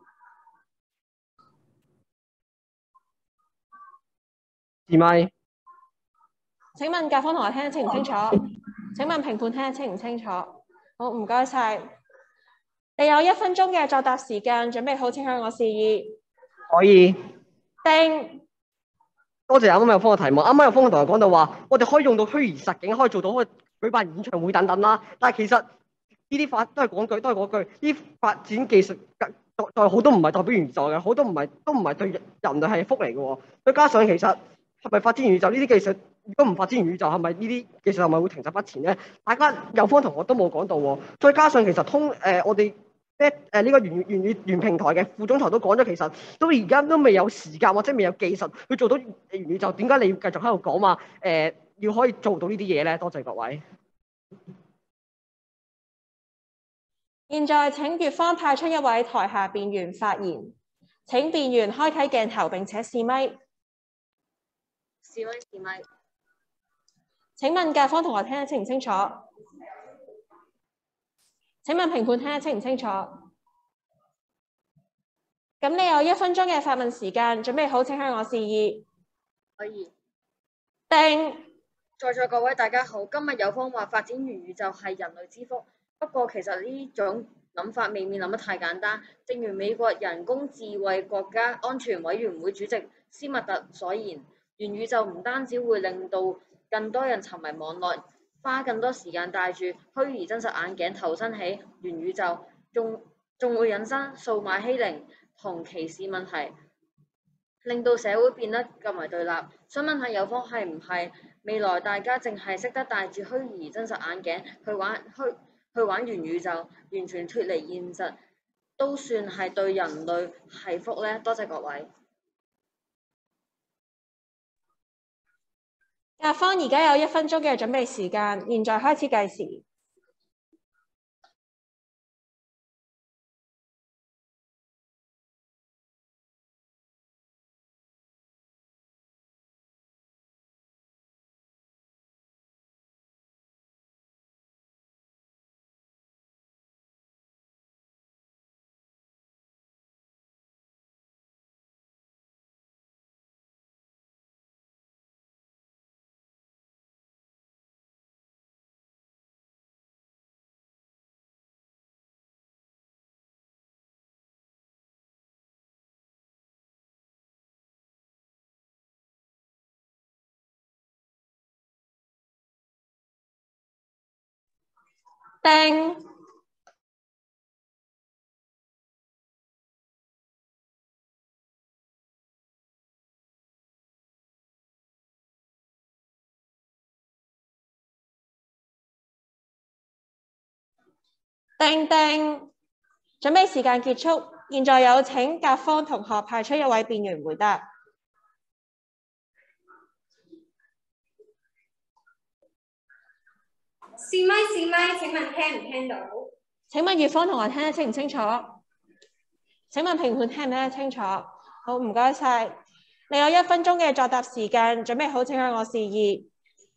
試咪。 請問甲方同學聽得清唔清楚？請問評判聽得清唔清楚？好，唔該晒。你有一分鐘嘅作答時間，準備好請向我示意。 可以。 定。 多謝啱啱有方嘅題目。啱啱有方嘅同學講到話，我哋可以用到虛擬實境，可以做到可以舉辦演唱會等等啦。但係其實呢啲發都係講句，都係嗰句，呢啲發展技術代代好多唔係代表元宇宙嘅，好多唔係都唔係對人類係福嚟嘅喎。再加上其實係咪發展元宇宙呢啲技術？如果唔發展元宇宙，係咪呢啲技術係咪會停滯不前咧？大家有方同學都冇講到喎。再加上其實通誒、呃、我哋誒誒呢個元元宇元平台嘅副總裁都講咗，其實到而家都未有時間或者未有技術去做到元宇宙，點解你要繼續喺度講話誒要可以做到呢啲嘢咧？多謝各位。 現在請乙方派出一位台下辯員發言。請辯員開啟鏡頭並且試咪。 試咪試咪。 請問甲方同學聽得清唔清楚？請問評判聽得清唔清楚？咁你有一分鐘嘅發問時間，準備好請向我示意。 可以。 定。 在座各位大家好，今日有方話發展元宇宙係人類之福，不過其實呢種諗法未免諗得太簡單。正如美國人工智慧國家安全委員會主席斯密特所言，元宇宙唔單止會令到更多人沉迷網絡，花更多時間戴住虛擬真實眼鏡投身喺元宇宙，仲仲會引申數碼欺凌同歧視問題，令到社會變得更為對立。想問下有方係唔係未來大家淨係識得戴住虛擬真實眼鏡去玩虛去玩元宇宙，完全脫離現實，都算係對人類係福呢？多謝各位。 甲方而家有一分鐘嘅準備時間，現在開始計時。叮叮叮，準備時間結束，現在有請甲方同學派出一位辯員回答。 試咪試咪，請問聽唔聽到？ 請問乙方同學聽得清唔清楚？請問評判聽唔聽得清楚？好，唔該晒。你有一分鐘嘅作答時間，準備好請向我示意。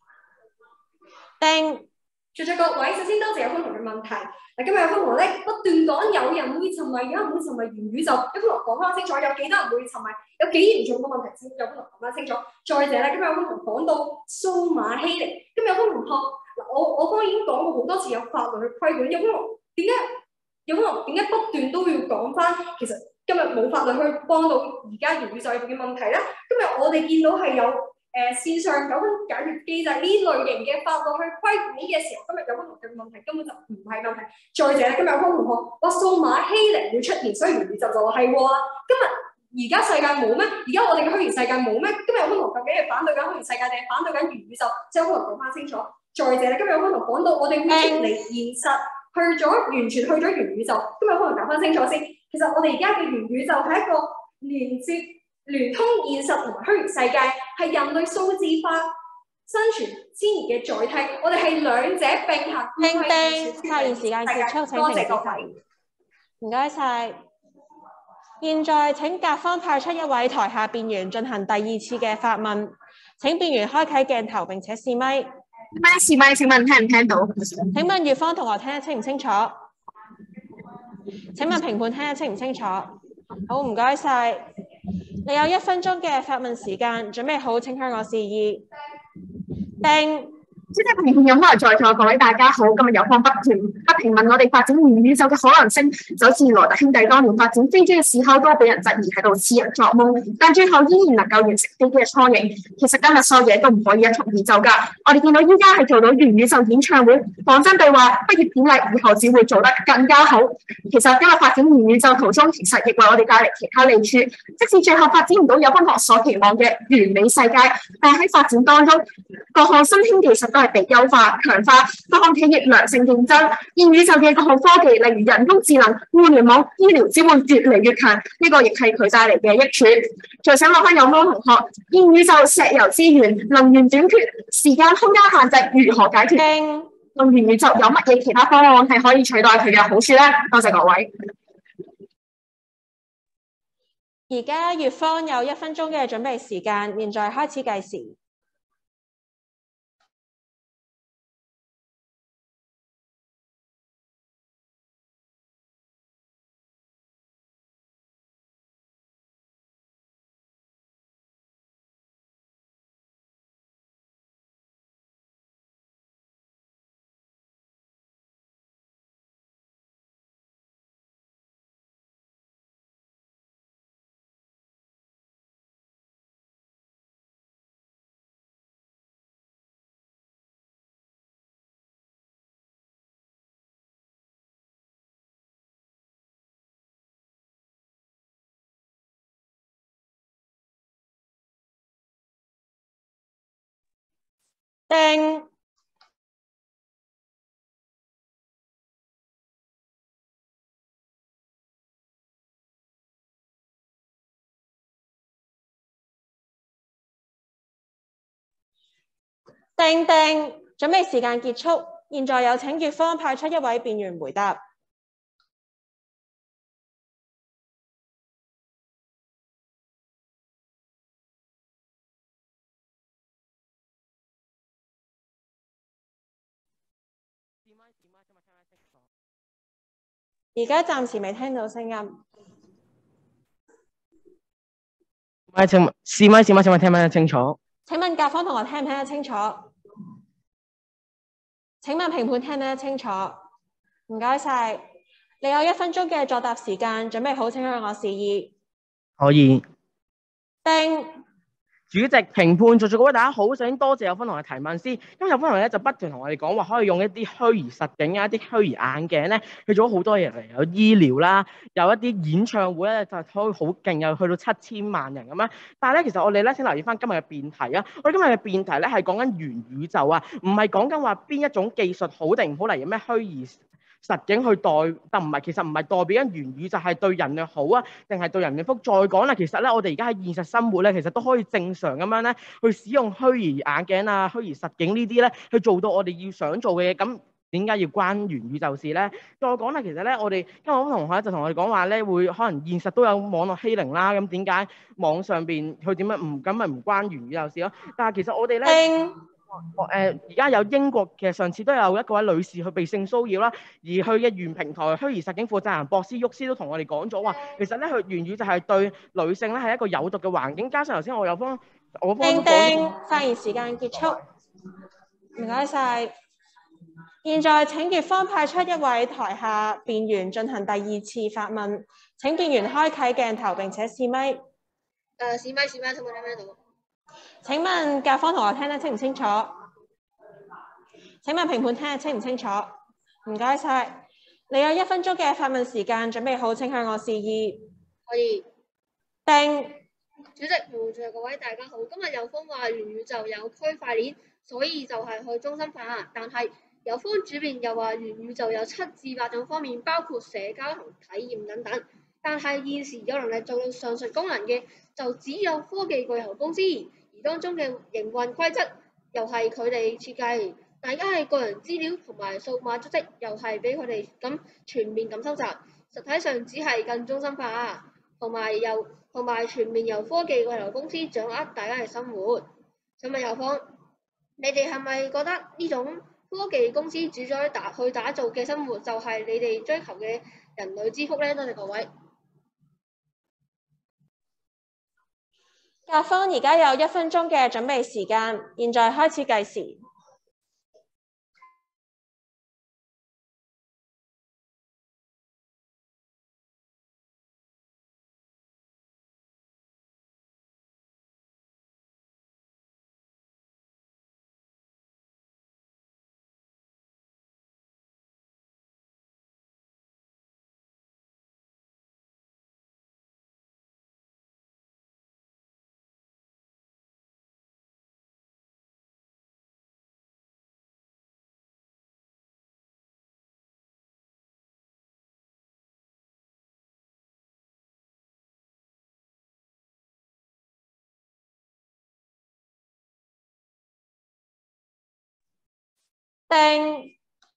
叮。 在座各位，首先多謝有方同嘅問題。嗱，今日有方同咧不斷講有人會沉迷，有人會沉迷元宇宙。有方同講翻清楚，有幾多人會沉迷，有幾嚴重嘅問題先。有方同講翻清楚。再者咧，今日有方同講到數碼欺凌。今日有方同學嗱，我我剛剛已經講過好多次有法律去規管。有方同點解？有方同點解不斷都要講翻？其實今日冇法律去幫到而家元宇宙入邊嘅問題咧。今日我哋見到係有。誒、呃、線上糾紛解決機制呢類型嘅法律去規管嘅時候，今日有方同學嘅問題根本就唔係問題。再者咧，今日有方同學話數碼欺凌會出現，所以元宇宙就係喎。今日而家世界冇咩？而家我哋嘅虛擬世界冇咩？今日有方同學究竟係反對緊虛擬世界定係反對緊元宇宙？即係有方同講翻清楚。再者咧，今日有方同講到我哋會脫離現實，去咗完全去咗元宇宙。今日有方同講翻清楚先。其實我哋而家嘅元宇宙係一個連接。聯通現實同埋虛擬世界係人類數字化生存遷移嘅載體，我哋係兩者並行。 叮叮，發言時間結束，請停止發言。唔該晒。現在請甲方派出一位台下辯員進行第二次嘅發問。請辯員開啟鏡頭並且試咪。 咩試咪？請問聽唔聽到？ 請問乙方同學聽得清唔清楚？請問評判聽得清唔清楚？好，唔該晒。你有一分鐘嘅發問時間，準備好請向我示意。叮。 主席、評判、有可能在座各位大家好，今日有方不斷不停問我哋發展元宇宙嘅可能性，就好似羅特兄弟當年發展飛機嘅時候都俾人質疑喺度痴人作夢，但最後依然能夠完成飛機嘅初型。其實今日所有嘢都唔可以一蹴而就㗎。我哋見到依家係做到元宇宙演唱會、仿真對話、畢業典禮，以後只會做得更加好。其實今日發展元宇宙途中，其實亦為我哋帶嚟其他利處。即使最後發展唔到有分學所期望嘅完美世界，但係喺發展當中，各項新興技術都係被優化、強化，各項企業良性競爭。元宇宙嘅各項科技，例如人工智能、互聯網、醫療，只會越嚟越強。呢、這個亦係佢帶嚟嘅益處。再想問翻有方同學，元宇宙石油資源、能源短缺、時間空間限制如何解決？用元宇宙有乜嘢其他方案係可以取代佢嘅好處咧？多謝各位。 而家乙方有一分鐘嘅準備時間，現在開始計時。 丁。丁丁，準備時間結束，現在有請乙方派出一位辯員回答。而家暫時未聽到聲音。 咪請問，試咪試咪請問聽唔聽得清楚？ 請問甲方同學聽唔聽得清楚？請問評判聽唔聽得清楚？唔該晒，你有一分鐘嘅作答時間，準備好請向我示意。 可以。 丁。 主席、評判、在座各位大家好，首先多謝有分同學提問先，因為有分同學咧就不斷同我哋講話，可以用一啲虛擬實境啊、一啲虛擬眼鏡咧，去做好多嘢嚟，有醫療啦，有一啲演唱會咧就可以好勁，又去到七千萬人咁樣。但係咧，其實我哋咧請留意翻今日嘅辯題啊，我哋今日嘅辯題咧係講緊元宇宙啊，唔係講緊話邊一種技術好定唔好嚟，有咩虛擬實境去代，但唔係，其實唔係代表緊元宇宙係對人嘅好啊，定係對人嘅福。再講啦，其實咧，我哋而家喺現實生活咧，其實都可以正常咁樣咧，去使用虛擬眼鏡啊、虛擬實境呢啲咧，去做到我哋要想做嘅嘢。咁點解要關元宇宙事咧？再講啦，其實咧，我哋今日好同學就同我哋講話咧，會可能現實都有網絡欺凌啦。咁點解網上邊佢點樣唔咁咪唔關元宇宙事咯？但係其實我哋咧。誒而家有英國嘅上次都有一個位女士去被性騷擾啦，而佢嘅原平台虛擬實境負責人博斯沃斯都同我哋講咗話，其實咧佢元宇宙係對女性咧係一個有毒嘅環境，加上頭先我有方我方丁丁，發言時間結束，唔該晒。現在請乙方派出一位台下辯員進行第二次發問，請辯員開啟鏡頭並且試咪。 誒試咪試咪，聽唔聽得到？ 請問甲方同學聽得清唔清楚？請問評判聽得清唔清楚？唔該晒，你有一分鐘嘅發問時間，準備好請向我示意。 可以。 丁。 主席、同在各位大家好，今日有方話元宇宙有區塊鏈，所以就係去中心化，但係有方主辯又話元宇宙有七至八種方面，包括社交同體驗等等，但係現時有能力做到上述功能嘅，就只有科技巨頭公司。當中嘅營運規則又係佢哋設計，大家係個人資料同埋數碼足跡又係俾佢哋咁全面咁收集，實體上只係更中心化，同埋又同埋全面由科技巨頭公司掌握大家嘅生活。請問有方，你哋係咪覺得呢種科技公司主宰打去打造嘅生活就係你哋追求嘅人類之福呢？多謝各位。 甲方而家有一分鐘嘅準備時間，現在開始計時。丁。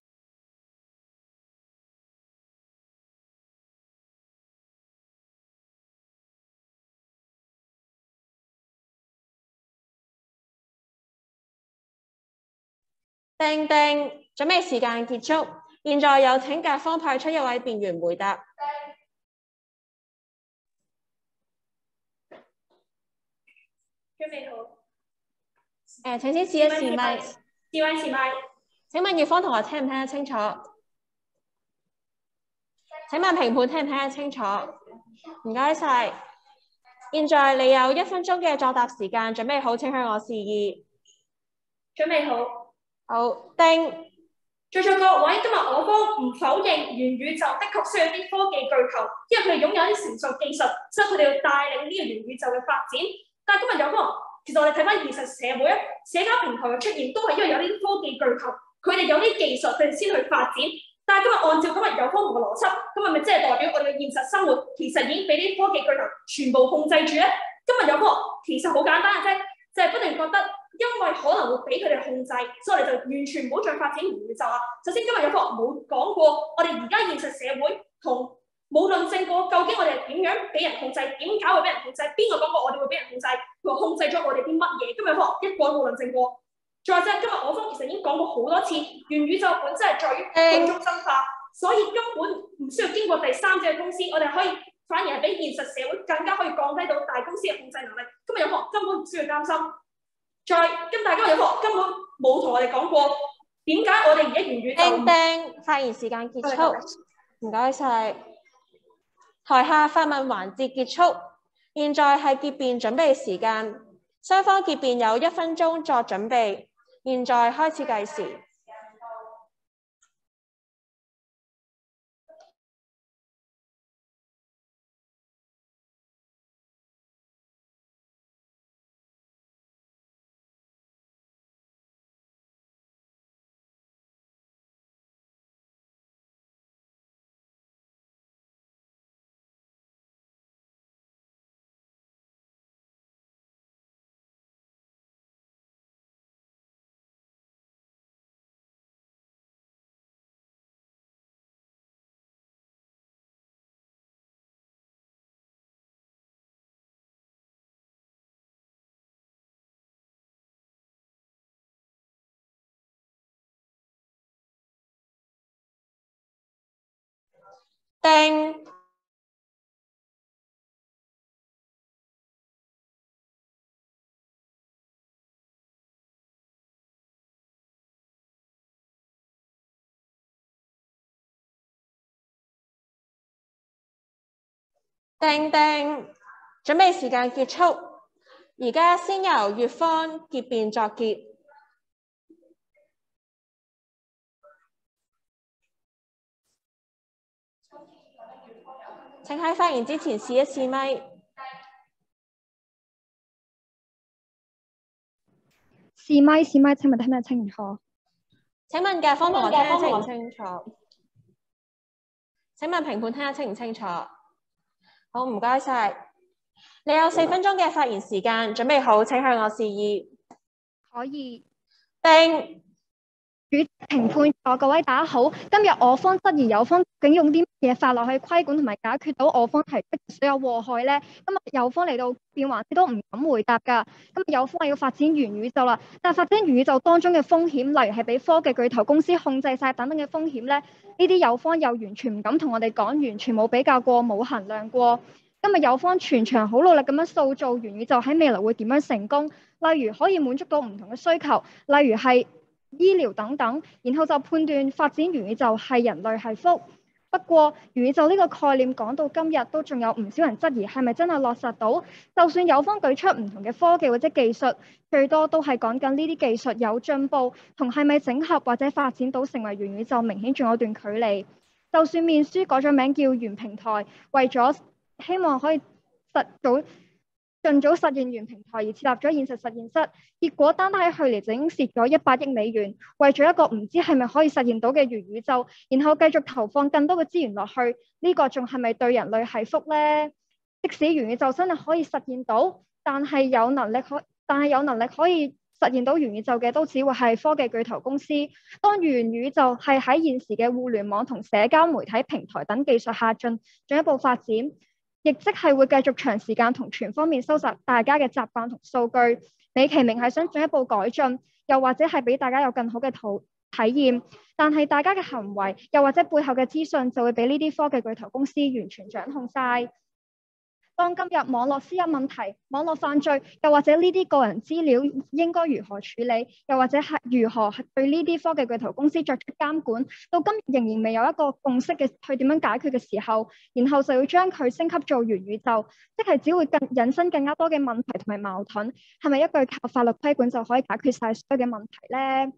丁丁，準備時間結束，現在有請甲方派出一位辯員回答。 準備好。 誒，請先試一試咪。 試咪試咪。 請問乙方同學聽唔聽得清楚？請問評判聽唔聽得清楚？唔該晒。現在你有一分鐘嘅作答時間，準備好請向我示意。 準備好。 好，丁。 在座各位，今日我方唔否認元宇宙的確需要啲科技巨頭，因為佢哋擁有啲成熟技術，所以佢哋要帶領呢個元宇宙嘅發展。但係今日有方其實我哋睇翻現實社會咧，社交平台嘅出現都係因為有啲科技巨頭，佢哋有啲技術，佢哋先去發展。但係今日按照今日有科同嘅邏輯，咁係咪即係代表我哋嘅現實生活其實已經俾啲科技巨頭全部控制住咧？今日有科其實好簡單嘅啫，就係不斷覺得因為可能會俾佢哋控制，所以我哋就完全唔好再發展元宇宙啊！首先今日有科冇講過，我哋而家現實社會同冇論證過究竟我哋係點樣俾人控制，點解會俾人控制？邊個講過我哋會俾人控制？佢話控制咗我哋啲乜嘢？今日有科一個都冇論證過。再者，今日我方其實已經講過好多次，元宇宙本質係在於去中心化，所以根本唔需要經過第三者嘅公司，我哋可以反而係比現實社會更加可以降低到大公司嘅控制能力。今日有科根本唔需要擔心。再咁，大家有科根本冇同我哋講過點解我哋而家元宇宙。 叮叮，發言時間結束，唔該晒。台下發問環節結束，現在係結辯準備時間，雙方結辯有一分鐘作準備。現在開始計時。叮叮叮，準備時間結束。而家先由粵方結辯作結。請喺發言之前試一試咪。 試咪試咪，請問聽得清楚？ 請問嘅方同學聽得清唔清楚？請問評判聽得清唔清楚？好，唔該晒。你有四分鐘嘅發言時間，準備好請向我示意。 可以。 叮。 主席、評判座，各位大家好。今日我方質疑有方究竟用啲乜嘢法律去規管同埋解決到我方提出嘅所有禍害咧？今日有方嚟到辯還都唔敢回答㗎。今日有方係要發展元宇宙啦，但係發展元宇宙當中嘅風險，例如係俾科技巨頭公司控制晒等等嘅風險咧，呢啲有方又完全唔敢同我哋講，完全冇比較過，冇衡量過。今日有方全場好努力咁樣塑造元宇宙喺未來會點樣成功，例如可以滿足到唔同嘅需求，例如係醫療等等，然後就判斷發展元宇宙係人類係福。不過元宇宙呢個概念講到今日都仲有唔少人質疑係咪真係落實到，就算有方舉出唔同嘅科技或者技術，最多都係講緊呢啲技術有進步，同係咪整合或者發展到成為元宇宙明顯仲有段距離。就算面書改咗名叫元平台，為咗希望可以實早盡早實現元平台而設立咗現實實驗室，結果單單喺去年就已經蝕咗一百億美元，為咗一個唔知係咪可以實現到嘅元宇宙，然後繼續投放更多嘅資源落去，呢個仲係咪對人類係福呢？即使元宇宙真係可以實現到，但係有能力可，但係有能力可以實現到元宇宙嘅都只會係科技巨頭公司。當元宇宙係喺現時嘅互聯網同社交媒體平台等技術下進進一步發展，亦即係會繼續長時間同全方面收集大家嘅習慣同數據，美其名係想進一步改進，又或者係俾大家有更好嘅體體驗，但係大家嘅行為又或者背後嘅資訊就會俾呢啲科技巨頭公司完全掌控晒。當今日網絡私隱問題、網絡犯罪，又或者呢啲個人資料應該如何處理，又或者係如何對呢啲科技巨頭公司作出監管，到今日仍然未有一個共識嘅去點樣解決嘅時候，然後就要將佢升級做元宇宙，即係只會更引申更加多嘅問題同埋矛盾。係咪一句靠法律規管就可以解決晒所有嘅問題呢？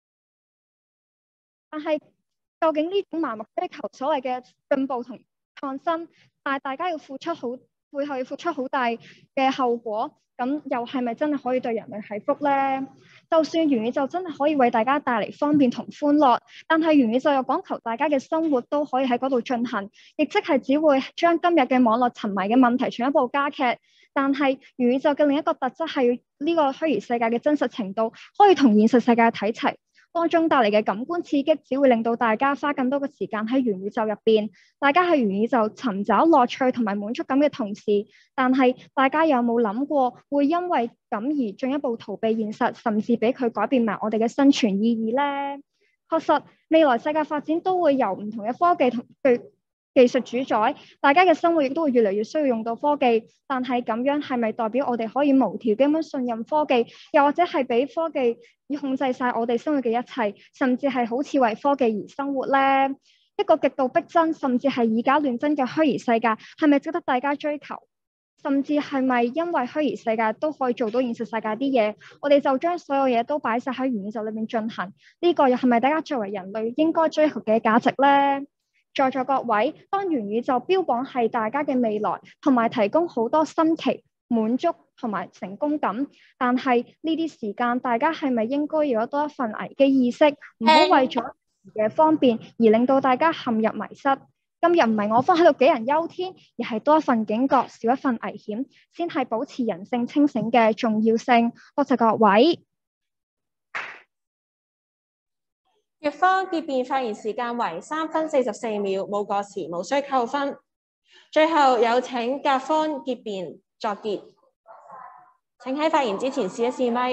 但係究竟呢種盲目追求所謂嘅進步同創新，但係大家要付出好背後要付出好大嘅後果，咁又係咪真係可以對人類係福咧？就算元宇宙真係可以為大家帶嚟方便同歡樂，但係元宇宙又講求大家嘅生活都可以喺嗰度進行，亦即係只會將今日嘅網絡沉迷嘅問題進一步加劇。但係元宇宙嘅另一個特質係呢個虛擬世界嘅真實程度可以同現實世界睇齊。當中帶嚟嘅感官刺激，只會令到大家花更多嘅時間喺元宇宙入邊。大家喺元宇宙尋找樂趣同埋滿足感嘅同時，但係大家有冇諗過，會因為咁而進一步逃避現實，甚至俾佢改變埋我哋嘅生存意義呢？確實，未來世界發展都會由唔同嘅科技同技技術主宰，大家嘅生活亦都會越嚟越需要用到科技。但係咁樣係咪代表我哋可以無條件咁信任科技，又或者係俾科技要控制晒我哋生活嘅一切，甚至係好似為科技而生活呢？一個極度逼真，甚至係以假亂真嘅虛擬世界，係咪值得大家追求？甚至係咪因為虛擬世界都可以做到現實世界啲嘢，我哋就將所有嘢都擺晒喺元宇宙裏面進行？呢個又係咪大家作為人類應該追求嘅價值呢？在座各位，當元宇宙標榜係大家嘅未來，同埋提供好多新奇、滿足同埋成功感，但係呢啲時間，大家係咪應該要有多一份危機意識，唔好為咗嘅方便而令到大家陷入迷失？今日唔係我方喺度杞人憂天，而係多一份警覺，少一份危險，先係保持人性清醒嘅重要性。多謝各位。 乙方結辯發言時間為三分四十四秒，冇過時，無需扣分。最後有請甲方結辯作結。請喺發言之前試一試咪。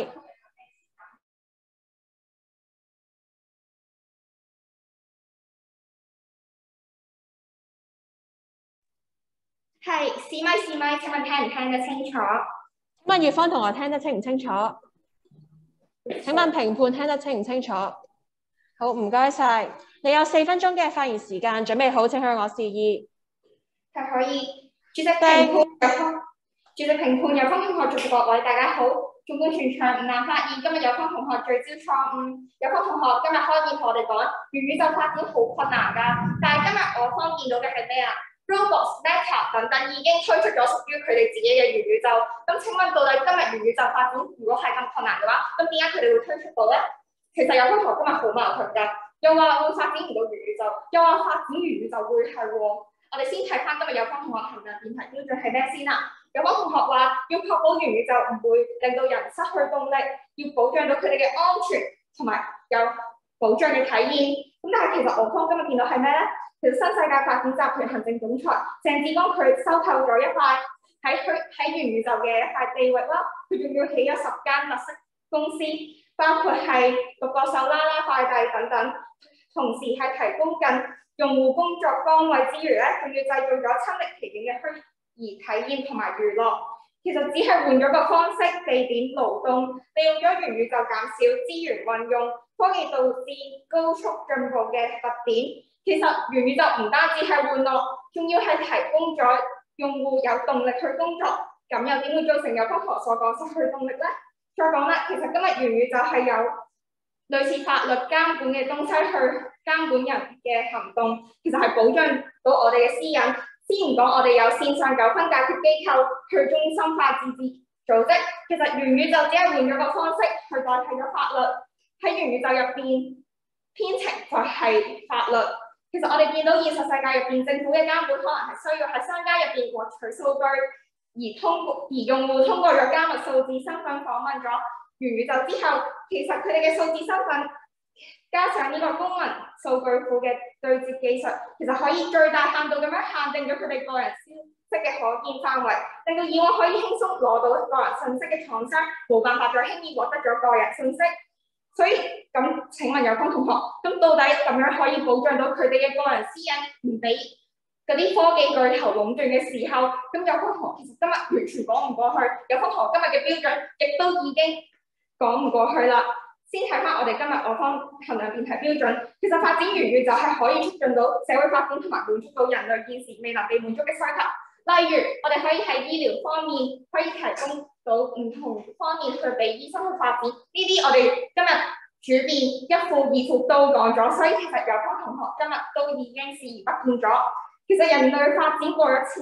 係試咪試咪，請問聽唔聽得清楚？ 請問乙方同學聽得清唔清楚？請問評判聽得清唔清楚？好，唔該晒。你有四分鐘嘅發言時間，準備好請向我示意。 係可以。主席評判有方，主席評判有方同學，祝各位大家好。縱觀全場，唔難發現今日有方同學聚焦錯誤。有方同學今日開面同我哋講，元宇宙發展好困難㗎。但係今日我方見到嘅係咩啊？Roblox、Meta 等等已經推出咗屬於佢哋自己嘅元宇宙。咁請問到底今日元宇宙發展如果係咁困難嘅話，咁點解佢哋會推出到咧？其實有方同學今日好矛盾㗎，又話會發展唔到元宇宙，又話發展元宇宙會係喎。我哋先睇翻今日有方同學衡量辯題標準係咩先啦。有方同學話要確保元宇宙唔會令到人失去動力，要保障到佢哋嘅安全同埋有保障嘅體驗。咁但係其實我方今日見到係咩咧？其實新世界發展集團行政總裁鄭志剛佢收購咗一塊喺佢喺元宇宙嘅一塊地域啦，佢仲要起咗十間特色公司，包括係獨角獸啦啦、快遞等等，同時係提供緊用戶工作崗位之餘咧，仲要製造咗親歷其境嘅虛擬體驗同埋娛樂。其實只係換咗個方式、地點、勞動，利用咗元宇宙減少資源運用，科技導致高速進步嘅特點。其實元宇宙唔單止係玩樂，仲要係提供咗用戶有動力去工作，咁又點會造成有方同學所講失去動力咧？再講啦，其實今日元宇宙係有類似法律監管嘅東西去監管人嘅行動，其實係保障到我哋嘅私隱。先唔講我哋有線上糾紛解決機構、去中心化自治組織，其實元宇宙只係換咗個方式去代替咗法律。喺元宇宙入邊，編程就係法律。其實我哋見到現實世界入邊，政府嘅監管可能係需要喺商家入邊獲取數據。而通過而用戶通過咗加密數字身份訪問咗元宇宙之後，其實佢哋嘅數字身份加上呢個功能數據庫嘅對接技術，其實可以最大限度咁樣限定咗佢哋個人消息嘅可見範圍，令到以往可以輕鬆攞到個人信息嘅廠商冇辦法再輕易獲得咗個人信息。所以咁請問有方同學，咁到底咁樣可以保障到佢哋嘅個人私隱，唔俾嗰啲科技巨頭壟斷嘅時候，咁有方同學其實今日完全講唔過去，有方同學今日嘅標準亦都已經講唔過去啦。先睇翻我哋今日我方衡量辯題標準，其實發展元宇宙係可以促進到社會發展同埋滿足到人類現時未能被滿足嘅需求。例如，我哋可以喺醫療方面可以提供到唔同方面去俾醫生去發展，呢啲我哋今日主辯一副二副都講咗，所以其實有方同學今日都已經視而不見咗。其實人類發展過咗千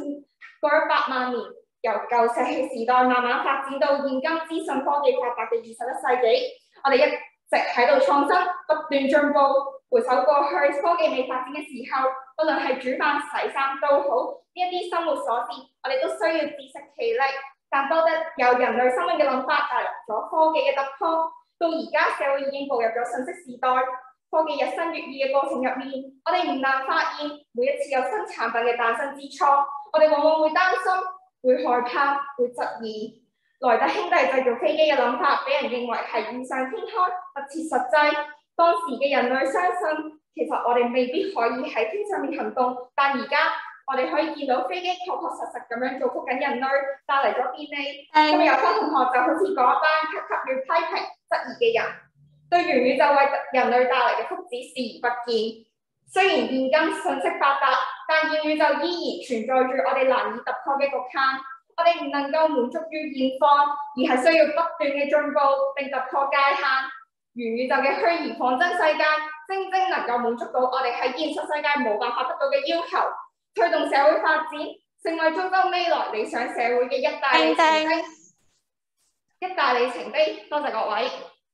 過咗百萬年，由舊石器時代慢慢發展到現今資訊科技發達嘅二十一世紀，我哋一直喺度創新，不斷進步。回首過去科技未發展嘅時候，無論係煮飯、洗衫都好，呢一啲生活瑣事，我哋都需要自食其力。但多得有人類生命嘅諗法帶來咗科技嘅突破，到而家社會已經步入咗信息時代。科技日新月異嘅過程入面，我哋唔難發現，每一次有新產品嘅誕生之初，我哋往往會擔心、會害怕、會質疑。萊特兄弟製造飛機嘅諗法，俾人認為係異想天開、不切實際。當時嘅人類相信，其實我哋未必可以喺天上面行動，但而家我哋可以見到飛機確確實實咁樣造福緊人類，帶嚟咗便利。今日有班同學就好似嗰班級級要批評、質疑嘅人，對元宇宙為人類帶嚟嘅福祉視而不見。雖然現今信息發達，但元宇宙依然存在住我哋難以突破嘅局限。我哋唔能夠滿足於現況，而係需要不斷嘅進步並突破界限。元宇宙嘅虛擬仿真世界，正正能夠滿足到我哋喺現實世界冇辦法得到嘅要求，推動社會發展，成為中國未來理想社會嘅一大里程碑。一大里程碑，多謝各位。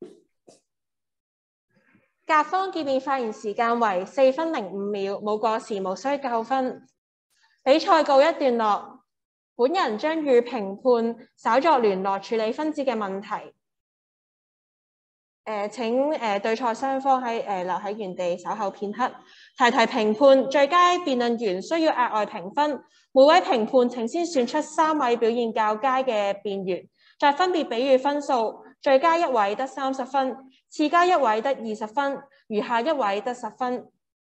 甲方見面發言時間為四分零五秒，冇過時無需扣分。比賽告一段落，本人將與評判稍作聯絡處理分支嘅問題。誒、呃、請誒、呃、對賽雙方喺誒、呃、留喺原地稍後片刻。提提評判，最佳辯論員需要額外評分，每位評判請先選出三位表現較佳嘅辯員，再分別比喻分數。最佳一位得三十分，次佳一位得二十分，餘下一位得十分。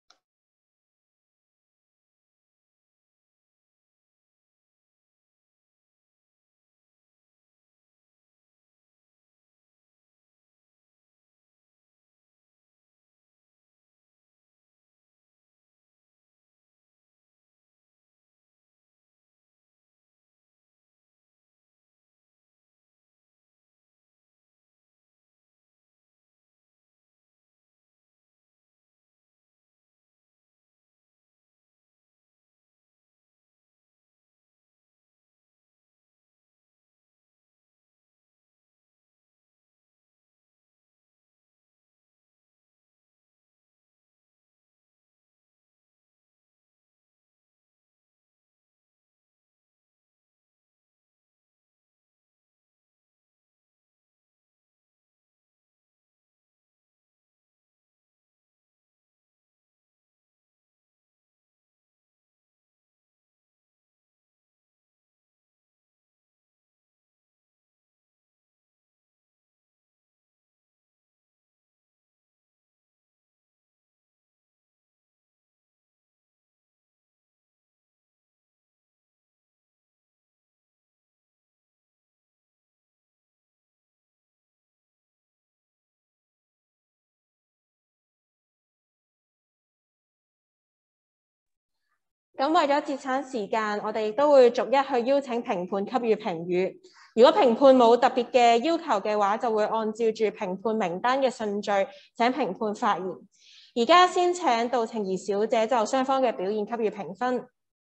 咁為咗節省時間，我哋都會逐一去邀請評判給予評語。如果評判冇特別嘅要求嘅話，就會按照住評判名單嘅順序請評判發言。而家先請杜晴怡小姐就雙方嘅表現給予評分。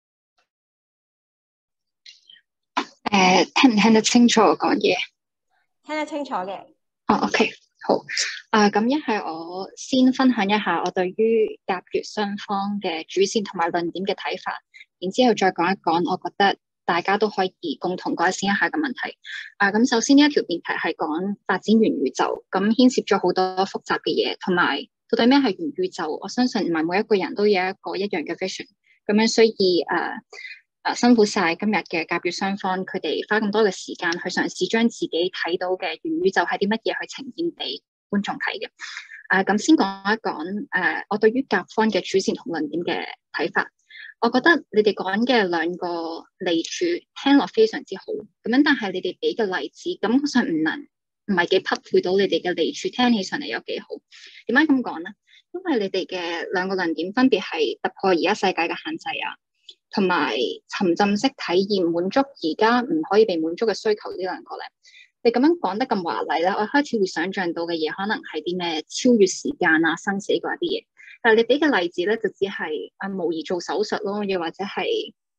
誒，聽唔聽得清楚我講嘢？ 聽得清楚嘅。 哦、oh，OK， 好。啊，咁一係我先分享一下我對於甲乙雙方嘅主線同埋論點嘅睇法，然之後再講一講我覺得大家都可以共同改善一下嘅問題。啊，咁首先呢一條辯題係講發展元宇宙，咁牽涉咗好多複雜嘅嘢，同埋到底咩係元宇宙？我相信唔係每一個人都有一個一樣嘅 vision， 咁樣所以誒。Uh, 誒辛苦晒今日嘅甲乙雙方，佢哋花咁多嘅時間去嘗試將自己睇到嘅元宇宙係啲乜嘢去呈現俾觀眾睇嘅。誒、呃、咁先講一講誒、呃、我對於甲方嘅主線同論點嘅睇法。我覺得你哋講嘅兩個利處聽落非常之好，咁樣但係你哋俾嘅例子感覺上唔能唔係幾匹配到你哋嘅利處，聽起上嚟有幾好。點解咁講咧？因為你哋嘅兩個論點分別係突破而家世界嘅限制啊，同埋沉浸式體驗滿足而家唔可以被滿足嘅需求呢兩個咧，你咁樣講得咁華麗咧，我開始會想像到嘅嘢可能係啲咩超越時間啊、生死嗰啲嘢。但係你俾嘅例子咧，就只係啊模擬做手術咯，又或者係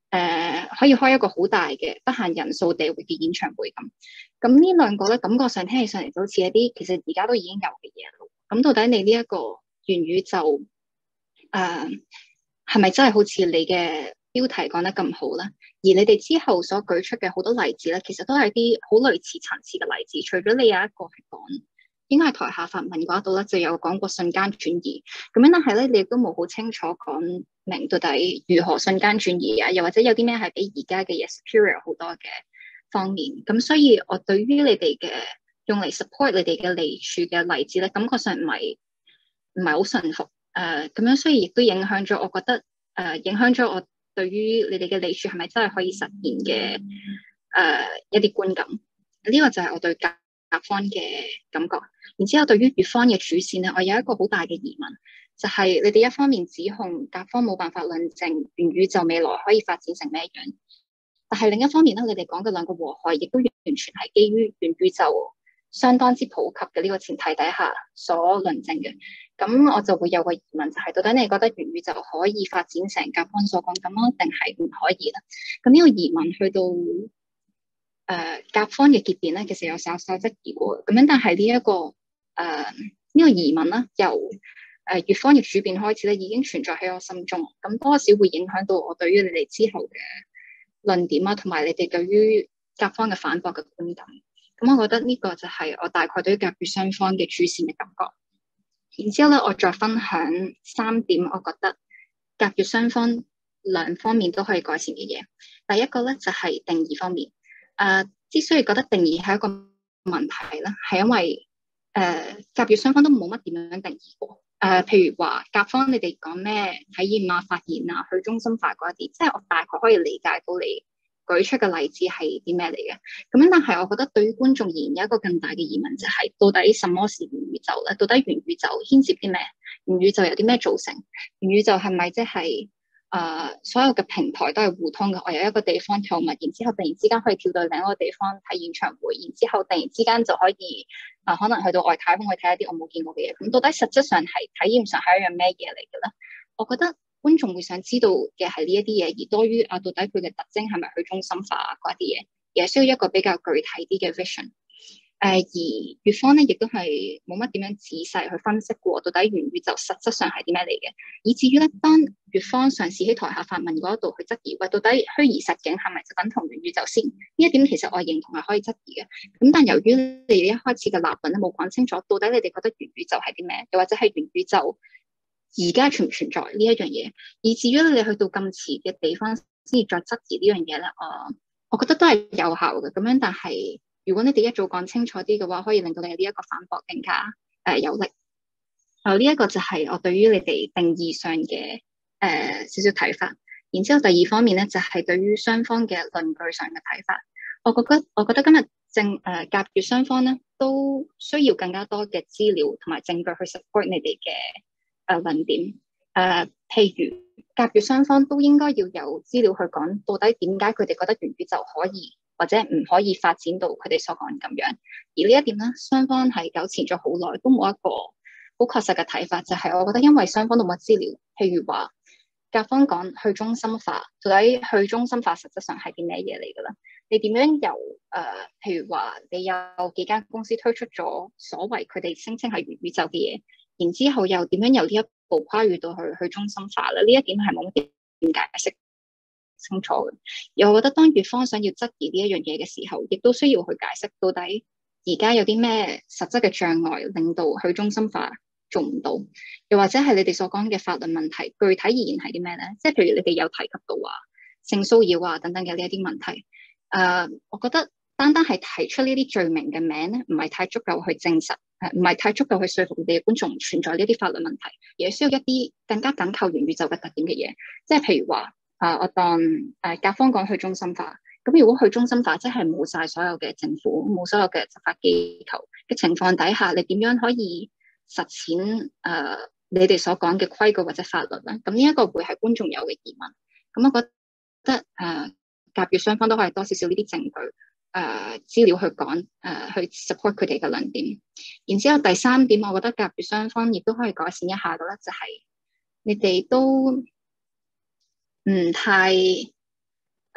呃、可以開一個好大嘅不限人數地域嘅演唱會咁。咁呢兩個咧，感覺上聽起上嚟就好似一啲其實而家都已經有嘅嘢咯。咁到底你呢一個元宇宙誒係咪真係好似你嘅標題講得咁好咧？而你哋之後所舉出嘅好多例子咧，其實都係啲好類似層次嘅例子。除咗你有一個係講，應該係台下發問嗰度咧，就有講過瞬間轉移。咁樣但係咧，你亦都冇好清楚講明到底如何瞬間轉移啊，又或者有啲咩係比而家嘅嘢 superior 好多嘅方面。咁所以我對於你哋嘅用嚟 support 你哋嘅利處嘅例子咧，感覺上唔係唔係好順服。誒、呃、咁樣，所以亦都影響咗，我覺得誒、呃、影響咗我對於你哋嘅利處係咪真係可以實現嘅誒、呃、一啲觀感。呢、這個就係我對甲甲方嘅感覺。然之後對於乙方嘅主線咧，我有一個好大嘅疑問，就係、是、你哋一方面指控甲方冇辦法論證元宇宙未來可以發展成咩樣，但係另一方面咧，你哋講嘅兩個禍害亦都完全係基於元宇宙相當之普及嘅呢個前提底下所論證嘅。咁我就會有個疑問，就係、是、到底你覺得元宇宙可以發展成甲方所講咁啊，定係唔可以咧？咁呢個疑問去到誒、呃、甲方嘅結辯咧，其實有稍稍質疑過。咁樣，但係呢一個誒呢、呃這個疑問咧，由誒乙方嘅主辯開始咧，已經存在喺我心中。咁多少會影響到我對於你哋之後嘅論點啊，同埋你哋對於甲方嘅反駁嘅觀感。咁我覺得呢個就係我大概對於甲乙雙方嘅主線嘅感覺。然之後咧，我再分享三點，我覺得甲乙雙方兩方面都可以改善嘅嘢。第一個咧就係、是、定義方面。誒、呃，之所以覺得定義係一個問題咧，係因為誒甲乙雙方都冇乜點樣定義過。誒、呃，譬如話甲方你哋講咩體驗啊、發現啊、去中心化嗰一啲，即係我大概可以理解到你舉出嘅例子係啲咩嚟嘅。咁樣，但係我覺得對於觀眾而言有一個更大嘅疑問，就係到底什麼是元宇宙咧？到底元宇宙牽涉啲咩？元宇宙有啲咩組成？元宇宙係咪即係誒所有嘅平台都係互通嘅？我有一個地方購物，然之後突然之間可以跳到另一個地方睇演唱會，然之後突然之間就可以啊、呃、可能去到外太空去睇一啲我冇見過嘅嘢。咁到底實質上係體驗上係一樣咩嘢嚟嘅咧？我覺得觀眾會想知道嘅係呢一啲嘢，而多於啊到底佢嘅特徵係咪去中心化嗰啲嘢，而係需要一個比較具體啲嘅 vision。誒、呃、而乙方咧亦都係冇乜點樣仔細去分析過到底元宇宙實質上係啲咩嚟嘅，以至於咧當乙方嘗試喺台下發問嗰度去質疑，喂到底虛擬實境係咪就等同元宇宙先？呢一點其實我認同係可以質疑嘅。咁但由於你哋一開始嘅立論咧冇講清楚，到底你哋覺得元宇宙係啲咩？又或者係元宇宙而家存唔存在呢一樣嘢，以至於你去到咁遲嘅地方先至再質疑呢樣嘢咧，我我覺得都係有效嘅。咁樣，但係如果你哋一早講清楚啲嘅話，可以令到你呢一個反駁更加誒、呃、有力。啊，呢一個就係我對於你哋定義上嘅誒、呃、少少睇法。然之後第二方面咧，就係、是、對於雙方嘅論據上嘅睇法。我覺得我覺得今日正誒甲乙雙方咧都需要更加多嘅資料同埋證據去 support 你哋嘅誒論點。誒、呃，譬如甲乙雙方都應該要有資料去講到底點解佢哋覺得元宇宙可以或者唔可以發展到佢哋所講咁樣。而呢一點咧，雙方係糾纏咗好耐，都冇一個好確實嘅睇法。就係、是、我覺得因為雙方都冇乜資料，譬如話甲方講去中心化，到底去中心化實質上係啲咩嘢嚟㗎啦？你點樣由誒、呃，譬如話你有幾間公司推出咗所謂佢哋聲稱係元宇宙嘅嘢，然之後又點樣由呢一步跨越到去去中心化咧？呢一點係冇乜點解釋清楚嘅。而我覺得當乙方想要質疑呢一樣嘢嘅時候，亦都需要去解釋到底而家有啲咩實質嘅障礙令到去中心化做唔到，又或者係你哋所講嘅法律問題，具體而言係啲咩咧？即係譬如你哋有提及到話性騷擾啊等等嘅呢一啲問題。誒、uh，我覺得單單係提出呢啲罪名嘅名咧，唔係太足夠去證實，誒唔係太足夠去說服你哋嘅觀眾唔存在呢啲法律問題，而係需要一啲更加緊扣元宇宙嘅特點嘅嘢。即係譬如話，啊、uh，我當誒甲方講去中心化，咁如果去中心化，即係冇晒所有嘅政府、冇所有嘅執法機構嘅情況底下，你點樣可以實踐誒、uh，你哋所講嘅規矩或者法律咧？咁呢一個會係觀眾有嘅疑問。咁我覺得誒。Uh，甲乙雙方都可以多少少呢啲證據、誒、呃、資料去講、誒、呃、去 support 佢哋嘅論點。然之後第三點，我覺得甲乙雙方亦都可以改善一下嘅咧，就係、是、你哋都唔太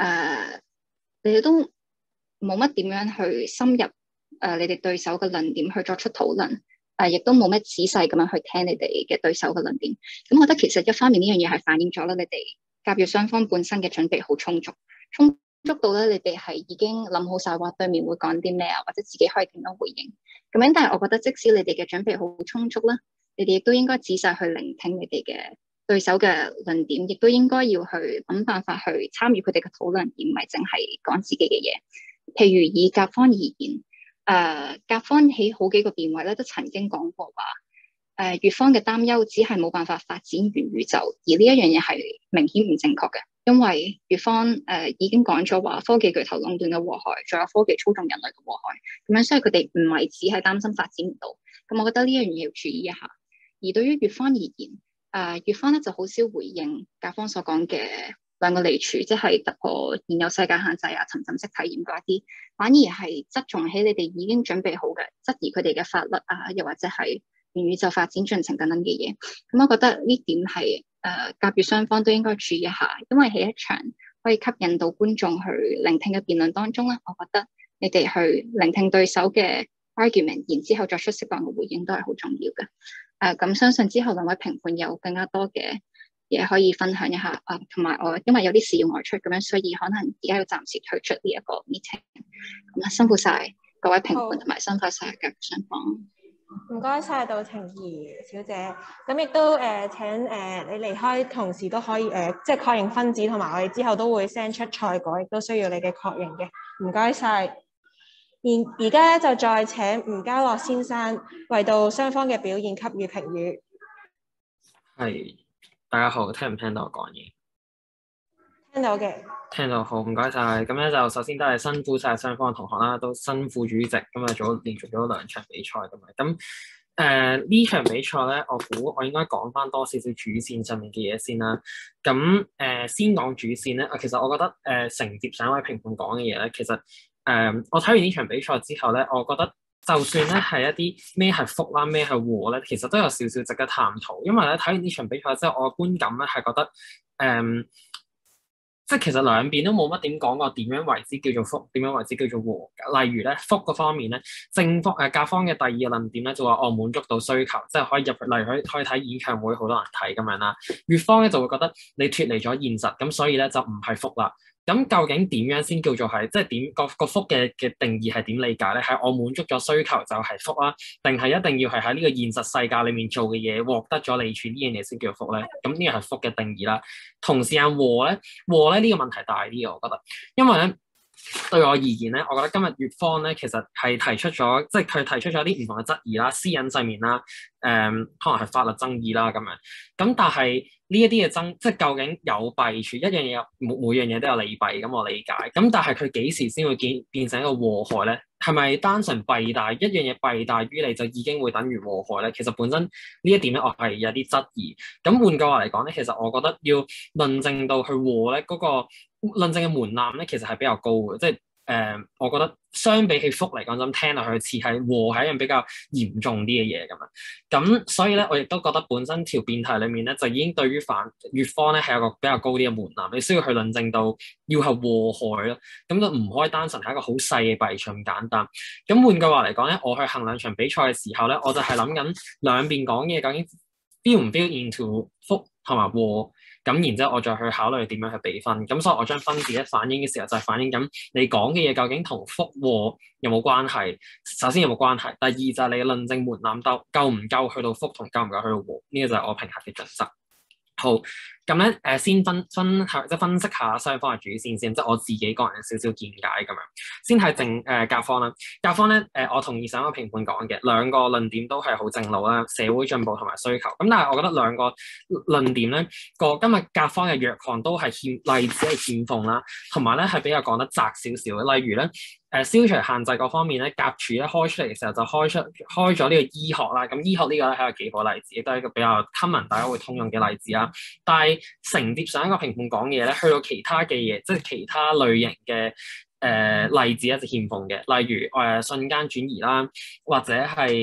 呃、你哋都冇乜點樣去深入誒、呃、你哋對手嘅論點去作出討論，誒、呃、亦都冇咩仔細咁樣去聽你哋嘅對手嘅論點。咁我覺得其實一方面呢樣嘢係反映咗咧，你哋甲乙雙方本身嘅準備好充足，充足到咧你哋係已經諗好晒話對面會講啲咩啊，或者自己可以點樣回應。咁樣，但係我覺得即使你哋嘅準備好充足啦，你哋亦都應該仔細去聆聽你哋嘅對手嘅論點，亦都應該要去諗辦法去參與佢哋嘅討論，而唔係淨係講自己嘅嘢。譬如以甲方而言，誒、呃、甲方喺好幾個辯位咧都曾經講過話，誒、呃、乙方嘅擔憂只係冇辦法發展元宇宙，而呢一樣嘢係明顯唔正確嘅。因為乙方誒、呃、已經講咗話科技巨頭壟斷嘅禍害，仲有科技操縱人類嘅禍害，咁樣所以佢哋唔係只係擔心發展唔到，咁我覺得呢一樣嘢要注意一下。而對於乙方而言，誒、呃、乙方咧就好少回應甲方所講嘅兩個利處，即係突破現有世界限制啊、沉浸式體驗嗰一啲，反而係側重喺你哋已經準備好嘅，質疑佢哋嘅法律啊，又或者係元宇宙發展進程等等嘅嘢。咁我覺得呢點係誒甲乙雙方都應該注意一下，因為喺一場可以吸引到觀眾去聆聽嘅辯論當中咧，我覺得你哋去聆聽對手嘅 argument， 然之後作出適當嘅回應都係好重要嘅。誒、呃、咁相信之後兩位評判有更加多嘅嘢可以分享一下啊，同埋我因為有啲事要外出咁樣，所以可能而家要暫時退出呢一個 meeting。咁啊，辛苦晒各位評判同埋辛苦晒甲乙雙方。 唔該晒杜晴怡小姐，咁亦都誒、呃、請誒、呃、你離開，同時都可以誒、呃、即係確認分子，同埋我哋之後都會 send 出賽果，亦都需要你嘅確認嘅。唔該晒。而而家咧就再請吳家樂先生為到雙方嘅表現給予評語。 係，大家好，聽唔聽到我講嘢？ 聽到嘅。 聽到，好，唔該晒。咁咧就首先都係辛苦晒雙方嘅同學啦，都辛苦主席咁啊，做連續咗兩場比賽咁啊。咁誒呢場比賽咧，我估我應該講翻多少少主線上面嘅嘢先啦。咁誒、呃、先講主線咧，啊其實我覺得誒、呃、承接上一位評判講嘅嘢咧，其實誒、呃、我睇完呢場比賽之後咧，我覺得就算咧係一啲咩係福啦，咩係禍咧，其實都有少少值得探討。因為咧睇完呢場比賽之後，我嘅觀感咧係覺得誒。呃即係其實兩邊都冇乜點講過點樣為之叫做福，點樣為之叫做禍。例如咧，福嗰方面咧，正方誒甲方嘅第二個論點咧就話我滿足到需求，即係可以入去，例如可以可以睇演唱會，好多人睇咁樣啦。乙方咧就會覺得你脫離咗現實，咁所以咧就唔係福啦。咁究竟點樣先叫做係，即係點個個福嘅嘅定義係點理解咧？係我滿足咗需求就係福啦，定係一定要係喺呢個現實世界裡面做嘅嘢獲得咗利處呢樣嘢先叫做福咧？咁呢個係福嘅定義啦。同時間禍咧，禍咧呢個問題大啲，我覺得，因為咧對我而言咧，我覺得今日乙方咧其實係提出咗，即係佢提出咗啲唔同嘅質疑啦、私隱上面啦，誒、嗯、可能係法律爭議啦咁樣。咁但係呢一啲嘅爭，即係究竟有弊處，一樣嘢每每樣嘢都有利弊，咁我理解。咁但係佢幾時先會變變成一個禍害咧？係咪單純弊大一樣嘢弊大於利就已經會等於禍害咧？其實本身呢一點咧，我係有啲質疑。咁換句話嚟講咧，其實我覺得要論證到去禍咧，嗰、那個論證嘅門檻咧，其實係比較高嘅，即係。誒、呃，我覺得相比起福嚟講，咁聽落去似係禍係一樣比較嚴重啲嘅嘢咁樣。咁所以咧，我亦都覺得本身條辯題裡面咧，就已經對於反乙方咧係有個比較高啲嘅門檻，你需要去論證到要係禍害咯。咁就唔可以單純係一個好細嘅弊處咁簡單。咁換句話嚟講咧，我去衡量場比賽嘅時候咧，我就係諗緊兩邊講嘢究竟 feel 唔 feel into 福同埋禍。咁然之後，我再去考慮點樣去比分。咁所以我將分字一反映嘅時候，就係反映緊你講嘅嘢究竟同福禍有冇關係。首先有冇關係，第二就係你嘅論證門檻夠夠唔夠去到福同夠唔夠去到禍。呢、這個就係我評核嘅準則。好，咁咧誒，先分分下即係分析下雙方嘅主線先，即係我自己個人少少見解咁樣。先係正誒甲方啦，甲方咧誒、呃，我同意上一個評判講嘅兩個論點都係好正路啦，社會進步同埋需求。咁但係我覺得兩個論點咧，個今日甲方嘅弱項都係欠例子係欠奉啦，同埋咧係比較講得窄少少嘅。例如咧。誒、呃、消除限制嗰方面咧，甲處咧開出嚟嘅時候就開出開咗呢個醫學啦。咁醫學呢個咧係一個幾好例子，亦都係一個比較 common 大家會通用嘅例子啦。但係承接上一個評判講嘅嘢咧，去到其他嘅嘢，即係其他類型嘅誒、呃、例子咧就欠奉嘅。例如誒、呃、瞬間轉移啦，或者係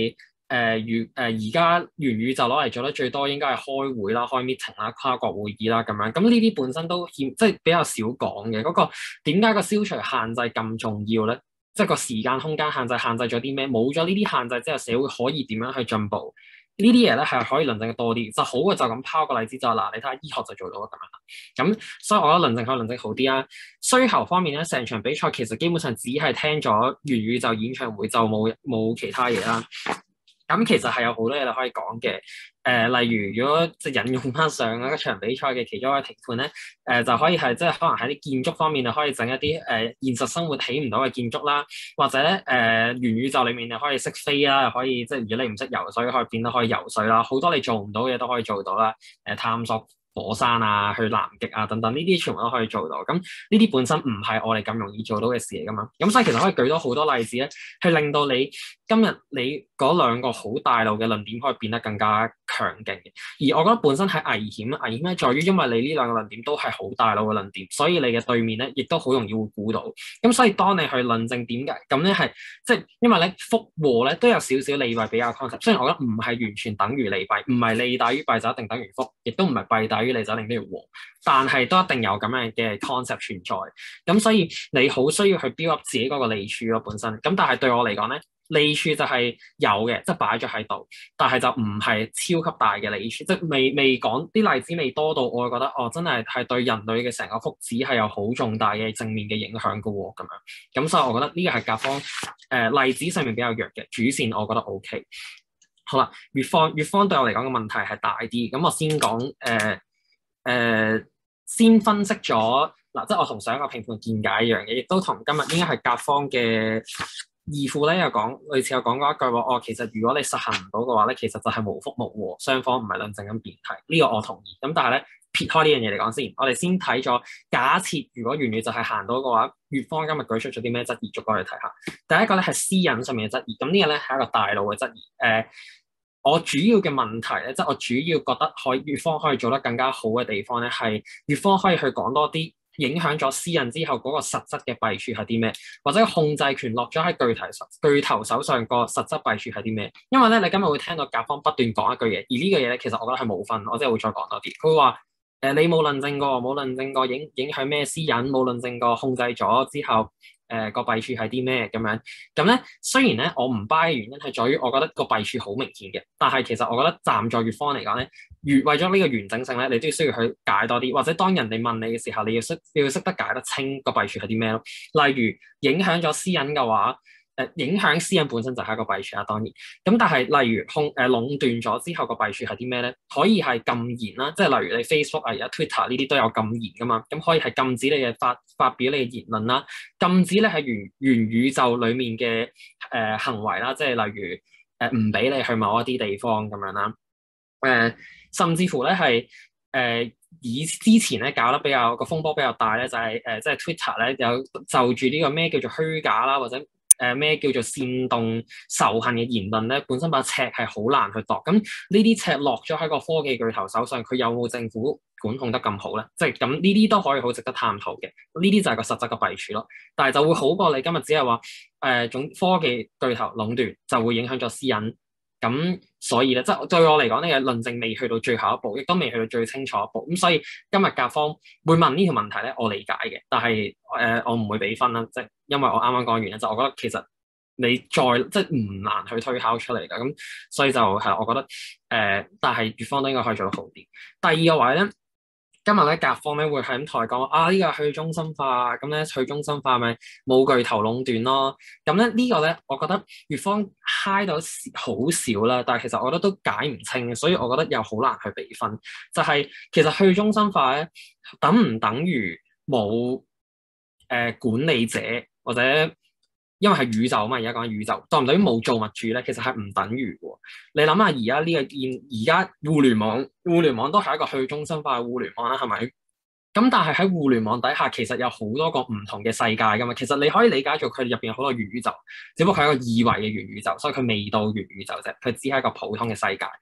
誒如誒而家元宇宙攞嚟做得最多應該係開會啦、開 meeting 啦、跨國會議啦咁樣。咁呢啲本身都欠即係比較少講嘅。嗰、那個點解個消除限制咁重要咧？即係個時間空間限制限制咗啲咩？冇咗呢啲限制之後，社會可以點樣去進步？呢啲嘢咧係可以論證嘅多啲。就好嘅就咁拋個例子就係、是、嗱，你睇下醫學就做到咁樣。咁所以我覺得論證可以論證好啲啦。需求方面咧，成場比賽其實基本上只係聽咗元宇宙演唱會就冇冇其他嘢啦。咁其實係有好多嘢你可以講嘅，誒、呃，例如如果即係引用翻上一場比賽嘅其中一位評判咧，誒、呃、就可以係即係可能喺啲建築方面你可以整一啲誒、呃、現實生活起唔到嘅建築啦，或者咧誒、呃、元宇宙裡面你可以識飛啦，又可以即係如果你唔識游水，可以變得可以游水啦，好多你做唔到嘅嘢都可以做到啦，誒、呃、探索火山啊，去南極啊等等，呢啲全部都可以做到。咁呢啲本身唔係我哋咁容易做到嘅事嚟噶嘛。咁所以其實可以舉到好多例子咧，去令到你今日你嗰兩個好大路嘅論點可以變得更加強勁嘅。而我覺得本身係危險，危險咧在於因為你呢兩個論點都係好大路嘅論點，所以你嘅對面咧亦都好容易會估到。咁所以當你去論證點解咁咧係即係因為咧福禍咧都有少少利弊比較 concept。雖然我覺得唔係完全等於利弊，唔係利大於弊就一定等於福，亦都唔係弊大於利就一定等於禍，但係都一定有咁樣嘅 concept 存在。咁所以你好需要去 build up 自己嗰個利處咯本身。咁但係對我嚟講咧，利處就係有嘅，即係擺咗喺度，但係就唔係超級大嘅利處，即係未未講啲例子未多到，我會覺得哦，真係係對人類嘅成個福祉係有好重大嘅正面嘅影響㗎喎，咁樣。咁所以我覺得呢個係甲方誒、呃、例子上面比較弱嘅，主線我覺得 OK。好啦，乙方乙方對我嚟講嘅問題係大啲，咁我先講誒誒，先分析咗嗱，即係我同上一個評判見解一樣嘅，亦都同今日應該係甲方嘅義父咧有講類似有講過一句話，哦，其實如果你實行唔到嘅話咧，其實就係無福無禍，雙方唔係論證緊辯題，呢、這個我同意。咁但係咧撇開呢樣嘢嚟講先，我哋先睇咗假設如果元宇宙就係行到嘅話，乙方今日舉出咗啲咩質疑，逐個去睇下。第一個咧係私隱上面嘅質疑，咁呢個咧係一個大路嘅質疑。誒、呃，我主要嘅問題咧，即係我主要覺得可以乙方可以做得更加好嘅地方咧，係乙方可以去講多啲。影響咗私隱之後嗰個實質嘅弊處係啲咩？或者控制權落咗喺巨頭手巨頭手上個實質弊處係啲咩？因為咧，你今日會聽到甲方不斷講一句嘢，而呢個嘢咧，其實我覺得係冇分，我真係會再講多啲。佢會話誒，你冇論證過，冇論證過影影響咩私隱，冇論證過控制咗之後。誒、呃、個弊處係啲咩咁樣？咁咧雖然咧我唔 buy 嘅原因係在於我覺得個弊處好明顯嘅，但係其實我覺得站在乙方嚟講咧，越為咗呢個完整性咧，你都要需要去解多啲，或者當人哋問你嘅時候，你要識你要識得解得清個弊處係啲咩咯？例如影響咗私隱嘅話。誒影響私隱本身就係一個弊處啊，當然。咁但係例如控誒壟斷咗之後個弊處係啲咩咧？可以係禁言啦，即係例如你 Facebook 啊、而家 Twitter 呢啲都有禁言噶嘛。咁可以係禁止你嘅發發表你嘅言論啦，禁止咧喺元元宇宙裡面嘅誒、呃、行為啦，即係例如誒唔俾你去某一啲地方咁樣啦。誒、呃、甚至乎咧係誒以之前咧搞得比較個風波比較大咧，就係、是、誒、呃、即係 Twitter 咧有就住呢個咩叫做虛假啦，或者誒咩、呃、叫做煽動仇恨嘅言論咧，本身把尺係好難去度。咁呢啲尺落咗喺個科技巨頭手上，佢有冇政府管控得咁好咧？即係咁呢啲都可以好值得探討嘅。呢啲就係個實質嘅弊處咯。但係就會好過你今日只係話誒總科技巨頭壟斷就會影響咗私隱。咁所以咧，即係對我嚟講呢個論證未去到最後一步，亦都未去到最清楚一步。咁所以今日甲方會問呢條問題咧，我理解嘅，但係誒、呃、我唔會俾分啦，即係因為我啱啱講完咧，就我覺得其實你再即係唔難去推敲出嚟㗎。咁所以就係我覺得誒、呃，但係乙方都應該可以做得好啲。第二個位咧。今日咧，甲方咧會係咁同你講啊，呢、這個係去中心化，咁咧去中心化咪冇巨頭壟斷咯。咁咧呢、這個咧，我覺得乙方嗨到好少啦，但係其實我覺得都解唔清，所以我覺得又好難去比分。就係、是、其實去中心化咧，等唔等於冇誒、呃、管理者或者？因為係宇宙啊嘛，而家講緊宇宙，當唔等於冇造物主咧？其實係唔等於喎。你諗下，而家呢個現而家互聯網，互聯網都係一個去中心化嘅互聯網啦，係咪？咁但係喺互聯網底下，其實有好多個唔同嘅世界噶嘛。其實你可以理解做佢哋入邊有好多元宇宙，只不過佢係一個二維嘅元宇宙，所以佢未到元宇宙啫，佢只係一個普通嘅世界。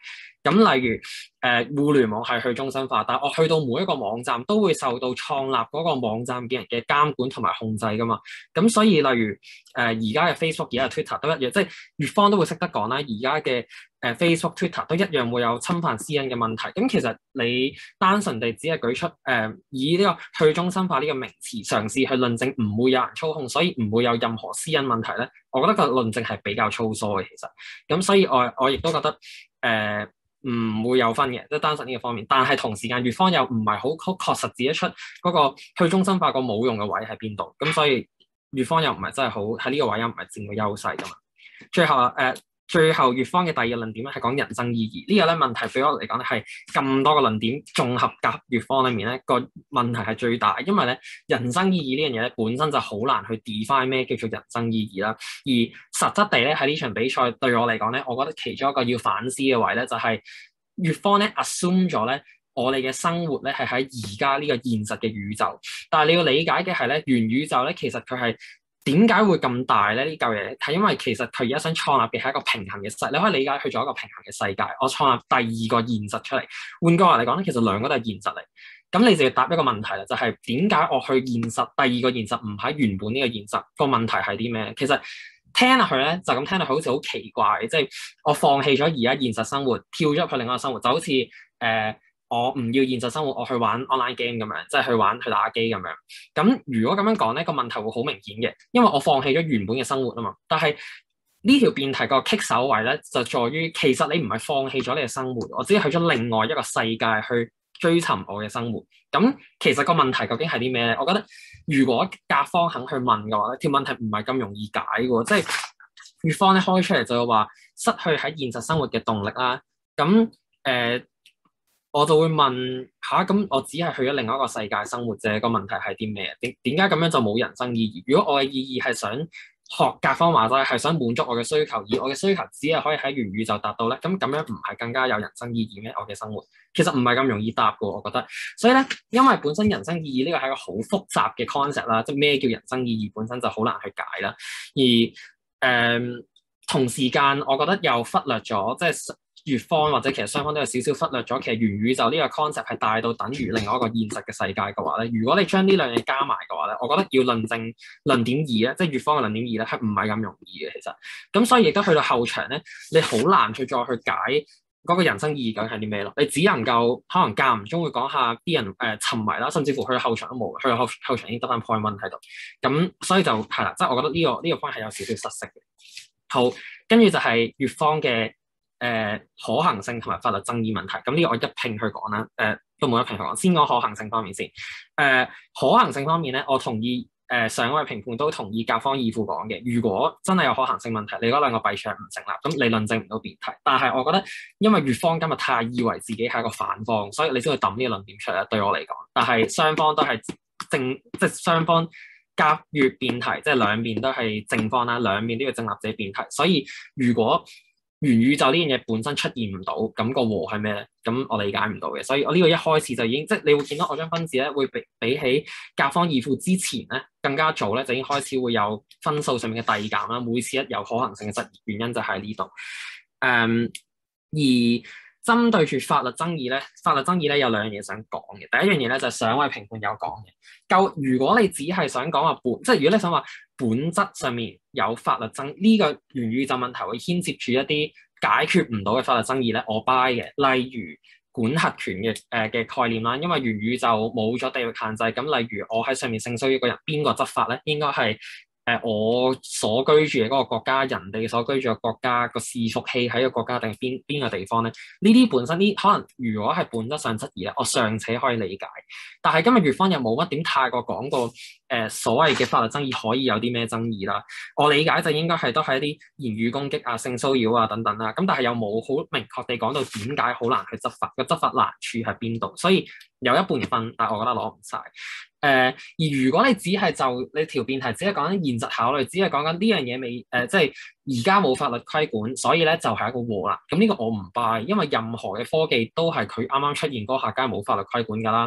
咁例如誒、呃、互聯網係去中心化，但係我去到每一個網站都會受到創立嗰個網站嘅人嘅監管同埋控制噶嘛。咁所以例如誒而家嘅 Facebook 而家嘅 Twitter 都一樣，即係乙方都會識得講啦。而家嘅誒 Facebook、Twitter 都一樣會有侵犯私隱嘅問題。咁其實你單純地只係舉出誒、呃、以呢個去中心化呢個名詞嘗試去論證唔會有人操控，所以唔會有任何私隱問題咧。我覺得個論證係比較粗疏嘅，其實。咁所以我我亦都覺得誒。呃唔會有分嘅，即係單純呢個方面。但係同時間，乙方又唔係好好確實指得出嗰個去中心化個冇用嘅位喺邊度。咁所以乙方又唔係真係好喺呢個位又唔係佔個優勢㗎嘛。最後誒、呃，最後乙方嘅第二個論點咧係講人生意義。呢個咧問題對我嚟講咧係咁多個論點綜合夾乙方裏面咧個問題係最大，因為咧人生意義呢樣嘢咧本身就好難去 define 咩叫做人生意義啦。而實質地咧喺呢場比賽對我嚟講咧，我覺得其中一個要反思嘅位咧就係乙方咧 assume 咗咧我哋嘅生活咧係喺而家呢個現實嘅宇宙，但係你要理解嘅係咧元宇宙咧其實佢係點解會咁大咧？呢嚿嘢係因為其實佢而家想創立嘅係一個平衡嘅世，你可以理解去做一個平衡嘅世界。我創立第二個現實出嚟，換句話嚟講咧，其實兩個都係現實嚟。咁你就要答一個問題啦，就係點解我去現實第二個現實唔喺原本呢個現實？個問題係啲咩？其實聽落去咧就咁聽落去好似好奇怪，即係我放棄咗而家現實生活，跳咗入去另外一個生活，就好似誒。呃我唔要現實生活，我去玩 online game 咁樣，即係去玩去打機咁樣。咁如果咁樣講咧，個問題會好明顯嘅，因為我放棄咗原本嘅生活啊嘛。但係呢條辯題個棘手位咧，就在於其實你唔係放棄咗你嘅生活，我只係去咗另外一個世界去追尋我嘅生活。咁其實個問題究竟係啲咩咧？我覺得如果甲方肯去問嘅話咧，條問題唔係咁容易解嘅喎，即係乙方咧開出嚟就話失去喺現實生活嘅動力啦。咁誒。呃我就會問吓，咁我只係去咗另外一個世界生活啫，個問題係啲咩？點點解咁樣就冇人生意義？如果我嘅意義係想學甲方話齋，係想滿足我嘅需求，而我嘅需求只係可以喺元宇宙達到咧，咁咁樣唔係更加有人生意義咩？我嘅生活其實唔係咁容易答嘅，我覺得。所以咧，因為本身人生意義呢個係一個好複雜嘅 concept 啦，即係咩叫人生意義本身就好難去解啦。而誒、呃、同時間，我覺得又忽略咗即係。乙方或者其實雙方都有少少忽略咗，其實元宇宙呢個 concept 係大到等於另外一個現實嘅世界嘅話咧，如果你將呢兩樣加埋嘅話咧，我覺得要論證論點二咧，即係乙方嘅論點二咧，係唔係咁容易嘅其實。咁所以亦都去到後場咧，你好難去再去解嗰個人生意義究竟係啲咩咯？你只能夠可能間唔中會講下啲人誒、呃、沉迷啦，甚至乎去到後場都冇，去到後後場已經得翻 point one 喺度。咁所以就係啦，即係我覺得呢、這個呢、這個 point 係有少少失色嘅。好，跟住就係乙方嘅。誒、呃、可行性同埋法律爭議問題，咁呢個我一併去講啦。誒、呃、都冇一併去講，先講可行性方面先。誒、呃、可行性方面咧，我同意誒、呃、上一位評判都同意甲方義父講嘅。如果真係有可行性問題，你嗰兩個弊處係唔成立，咁你論證唔到辯題。但係我覺得，因為乙方今日太以為自己係一個反方，所以你先會抌呢個論點出嚟。對我嚟講，但係雙方都係正，即係雙方甲乙辯題，即係兩邊都係正方啦，兩邊都要正立者辯題。所以如果元宇宙呢樣嘢本身出現唔到，咁個和係咩咧？咁我理解唔到嘅，所以我呢個一開始就已經，即係你會見到我張分字咧，會比比起甲方義父之前咧更加早咧，就已經開始會有分數上面嘅遞減啦。每次一有可行性嘅質疑，原因就喺呢度。誒、嗯，而針對住法律爭議咧，法律爭議咧有兩樣嘢想講嘅。第一樣嘢咧就係、是、上位評判有講嘅。夠如果你只係想講話本，即係如果你想話本質上面有法律爭呢、這個元宇宙問題會牽涉住一啲解決唔到嘅法律爭議咧，我 buy 嘅。例如管轄權嘅誒嘅概念啦，因為元宇宙冇咗地域限制，咁例如我喺上面性騷擾一個人，邊個執法咧？應該係。誒、呃，我所居住嘅嗰個國家，人哋所居住嘅國家個伺服器喺個國家定係邊邊個地方咧？呢啲本身呢，可能如果係本質上質疑咧，我尚且可以理解。但係今日乙方又冇乜點太過講過誒、呃、所謂嘅法律爭議可以有啲咩爭議啦？我理解就應該係都係一啲言語攻擊啊、性騷擾啊等等啦。咁但係又冇好明確地講到點解好難去執法，個執法難處喺邊度？所以有一半分，但係我覺得攞唔晒。誒、呃，而如果你只係就你條辯題只係講緊現實考慮，只係講緊呢樣嘢未誒、呃，即係而家冇法律規管，所以咧就係、是、一個和啦。咁呢個我唔 buy，因為任何嘅科技都係佢啱啱出現嗰下，梗係冇法律規管㗎啦。誒、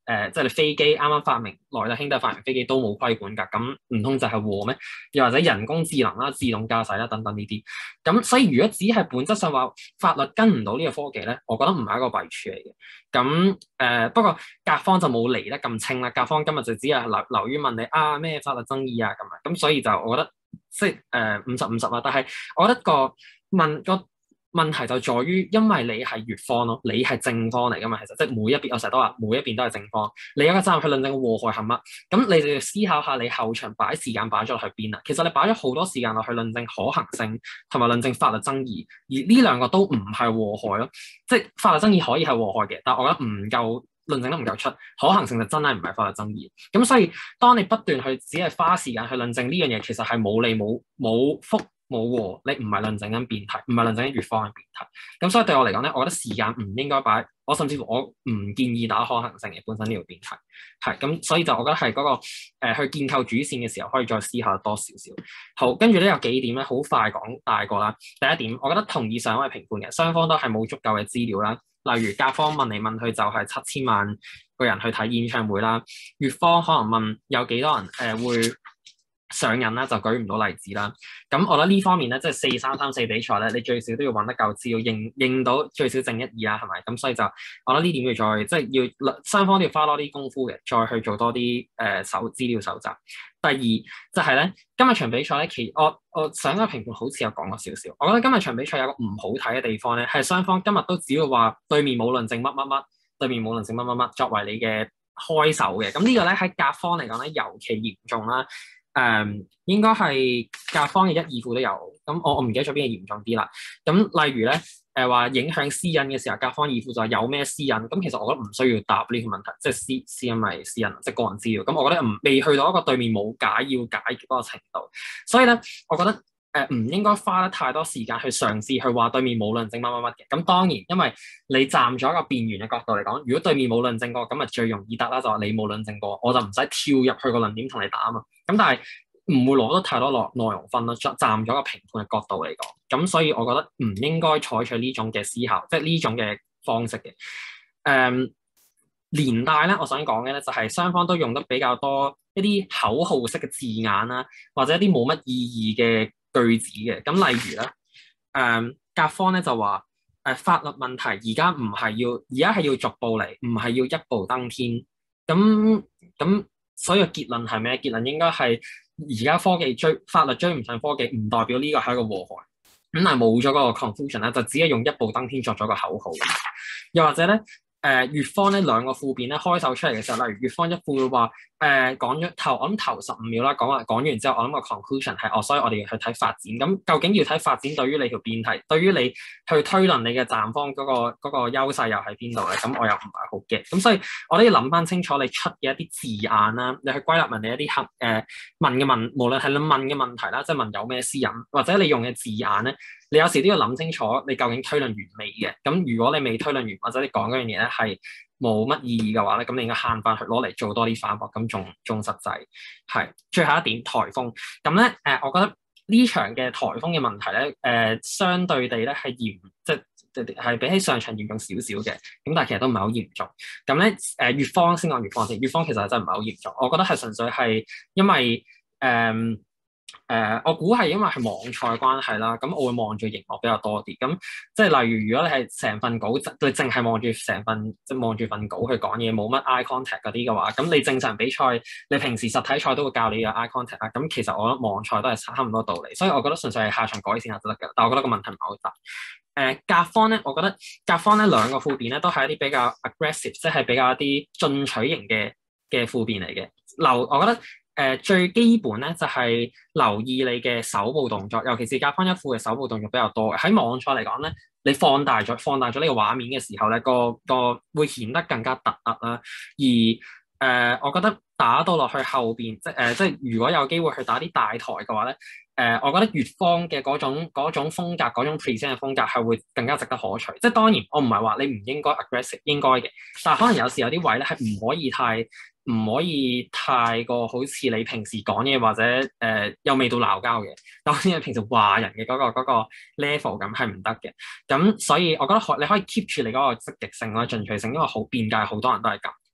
誒，即係你飛機啱啱發明，萊特兄弟發明飛機都冇規管㗎，咁唔通就係禍咩？又或者人工智能啦、自動駕駛啦等等呢啲，咁所以如果只係本質上話法律跟唔到呢個科技咧，我覺得唔係一個弊處嚟嘅。咁誒、呃、不過甲方就冇嚟得咁清啦，甲方今日就只係留留於問你啊咩法律爭議啊咁啊，咁所以就我覺得即係誒五十五十啦。但係我覺得個問個問題就在於，因為你係乙方咯，你係正方嚟噶嘛，其實即係每一邊，我成日都話每一邊都係正方，你有個責任去論證個禍害係乜，咁你就要思考下你後場擺時間擺咗落去邊啦。其實你擺咗好多時間落去論證可行性同埋論證法律爭議，而呢兩個都唔係禍害咯，即係法律爭議可以係禍害嘅，但係我覺得唔夠論證得唔夠出，可行性就真係唔係法律爭議。咁所以當你不斷去只係花時間去論證呢樣嘢，其實係冇利冇冇福冇禍，你唔係論證緊辯題，唔係論證緊乙方嘅辯題。咁所以對我嚟講咧，我覺得時間唔應該擺，我甚至乎我唔建議打可行性嘅本身呢條辯題。係咁，所以就我覺得係嗰、那個、呃、去建構主線嘅時候，可以再思考多少少。好，跟住咧有幾點咧，好快講大個啦。第一點，我覺得同意上一位評判嘅，雙方都係冇足夠嘅資料啦。例如甲方問嚟問去就係七千萬個人去睇演唱會啦，乙方可能問有幾多人誒、呃、會上癮啦，就舉唔到例子啦。咁我覺得呢方面咧，即係四三三四比賽咧，你最少都要揾得夠資料，認認到最少正一二啦，係咪？咁所以就我覺得呢點要再即係要雙方都要花多啲功夫嘅，再去做多啲誒搜資料搜集。第二就係、是、咧，今日場比賽咧，其我我上一個評判好似有講過少少，我覺得今日場比賽有個唔好睇嘅地方咧，係雙方今日都只要話對面冇論證乜乜乜，對面冇論證乜乜乜作為你嘅開手嘅，咁呢個咧喺甲方嚟講咧尤其嚴重啦。誒、um, 應該係甲方嘅一二負都有，咁我我唔記得咗邊個嚴重啲啦。咁例如咧，誒話影響私隱嘅時候，甲方二負就係有咩私隱，咁其實我覺得唔需要答呢個問題，即係私私隱咪私隱，即係個人資料。咁我覺得唔未去到一個對面冇解要解決嗰個程度，所以咧，我覺得誒唔、呃、應該花得太多時間去嘗試去話對面冇論證乜乜乜嘅。咁當然，因為你站咗一個辯員嘅角度嚟講，如果對面冇論證過，咁咪最容易答啦，就話你冇論證過，我就唔使跳入去個論點同你打啊嘛。咁但係唔會攞得太多內內容分咯，站咗個評判嘅角度嚟講，咁所以我覺得唔應該採取呢種嘅思考，即係呢種嘅方式嘅。誒、嗯、連帶咧，我想講嘅咧就係雙方都用得比較多一啲口號式嘅字眼啦，或者一啲冇乜意義嘅句子嘅。咁例如咧，誒、嗯、甲方咧就話誒、呃、法律問題而家唔係要，而家係要逐步嚟，唔係要一步登天。咁咁所以個結論係咩？結論應該係。而家科技追法律追唔上科技，唔代表呢個係一個禍害。咁但係冇咗嗰個 confusion 咧，就只係用一步登天作咗個口號。又或者咧，誒、呃、乙方咧兩個副辯咧開手出嚟嘅時候，例如乙方一副會話誒講咗頭，我諗頭十五秒啦，講話講完之後，我諗個 conclusion 係哦，所以我哋要去睇發展。咁究竟要睇發展對於你條辯題，對於你去推論你嘅站方嗰、那個嗰、那個優勢又喺邊度咧？咁我又唔係好嘅。咁所以我都要諗翻清楚你出嘅一啲字眼啦，你去歸納問你一啲客誒問嘅問，無論係你問嘅問題啦，即係問有咩私隱，或者你用嘅字眼咧，你有時都要諗清楚你究竟推論完未嘅。咁如果你未推論完，或者你講嗰樣嘢咧係冇乜意義嘅話咧，咁你應該慳翻去攞嚟做多啲反駁，咁仲仲實際。係最後一點，颱風咁咧誒，我覺得呢場嘅颱風嘅問題咧誒、呃，相對地咧係嚴，即係係比起上場嚴重少少嘅，咁但係其實都唔係好嚴重。咁咧誒，乙方先講乙方先，乙方其實真係唔係好嚴重，我覺得係純粹係因為誒。呃誒、呃，我估係因為係網賽關係啦，咁我會望住熒幕比較多啲。咁即係例如，如果你係成份稿，你淨係望住成份，即係望住份稿去講嘢，冇乜 eye contact 嗰啲嘅話，咁你正常比賽，你平時實體賽都會教你有 eye contact 啊。咁其實我覺得網賽都係差唔多道理，所以我覺得純粹係下場改善下就得嘅。但係我覺得個問題唔係好大。誒、呃，甲方咧，我覺得甲方咧兩個副辯咧都係一啲比較 aggressive，即係比較一啲進取型嘅嘅副辯嚟嘅。留，我覺得。誒、呃、最基本咧就係、是、留意你嘅手部動作，尤其是甲方一副嘅手部動作比較多嘅。喺網賽嚟講咧，你放大咗放大咗呢個畫面嘅時候咧，個個會顯得更加突兀啦。而誒、呃，我覺得打到落去後邊，即係誒、呃，即係如果有機會去打啲大台嘅話咧，誒、呃，我覺得乙方嘅嗰種嗰種風格、嗰種 present 嘅風格係會更加值得可取。即係當然，我唔係話你唔應該 aggressive，應該嘅，但係可能有時有啲位咧係唔可以太。唔可以太過好似你平時講嘢或者誒、呃、又未到鬧交嘅，當然你平時話人嘅嗰、嗰個嗰個 level 咁係唔得嘅。咁所以我覺得可你可以 keep 住你嗰個積極性啦、進取性，因為好辯界好多人都係咁。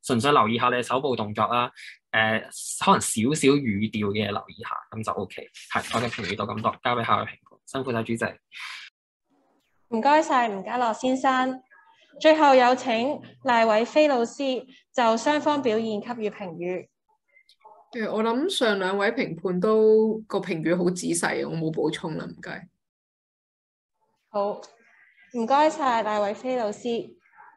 純粹留意下你手部動作啦，誒、呃、可能少少語調嘅留意下，咁就 O K。係，我嘅評語到咁多，交俾下位評判，辛苦晒主席。 唔該晒吳家樂先生。最後有請賴偉飛老師就雙方表現給予評語。 誒，我諗上兩位評判都個評語好仔細，我冇補充啦，唔該。 好，唔該晒賴偉飛老師。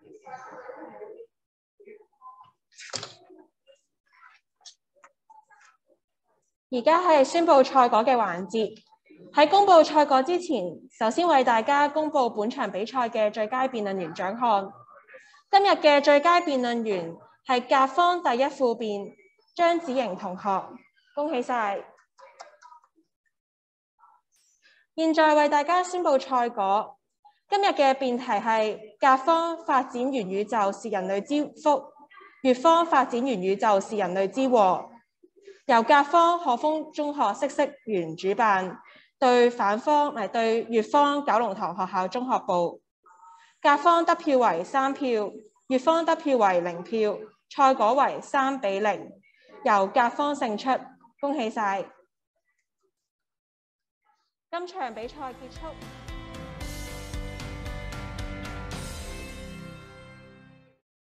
而家係宣佈賽果嘅環節。喺公佈賽果之前，首先為大家公佈本場比賽嘅最佳辯論員獎項。今日嘅最佳辯論員係甲方第一副辯張子瑩同學，恭喜晒！現在為大家宣佈賽果。今日嘅辯題係甲方發展元宇宙是人類之福，乙方發展元宇宙是人類之禍。由甲方可豐中學嗇色園主辦。對反方嚟對乙方九龍塘學校中學部，甲方得票為三票，乙方得票為零票，賽果為三比零，由甲方勝出，恭喜晒！今場比賽結束。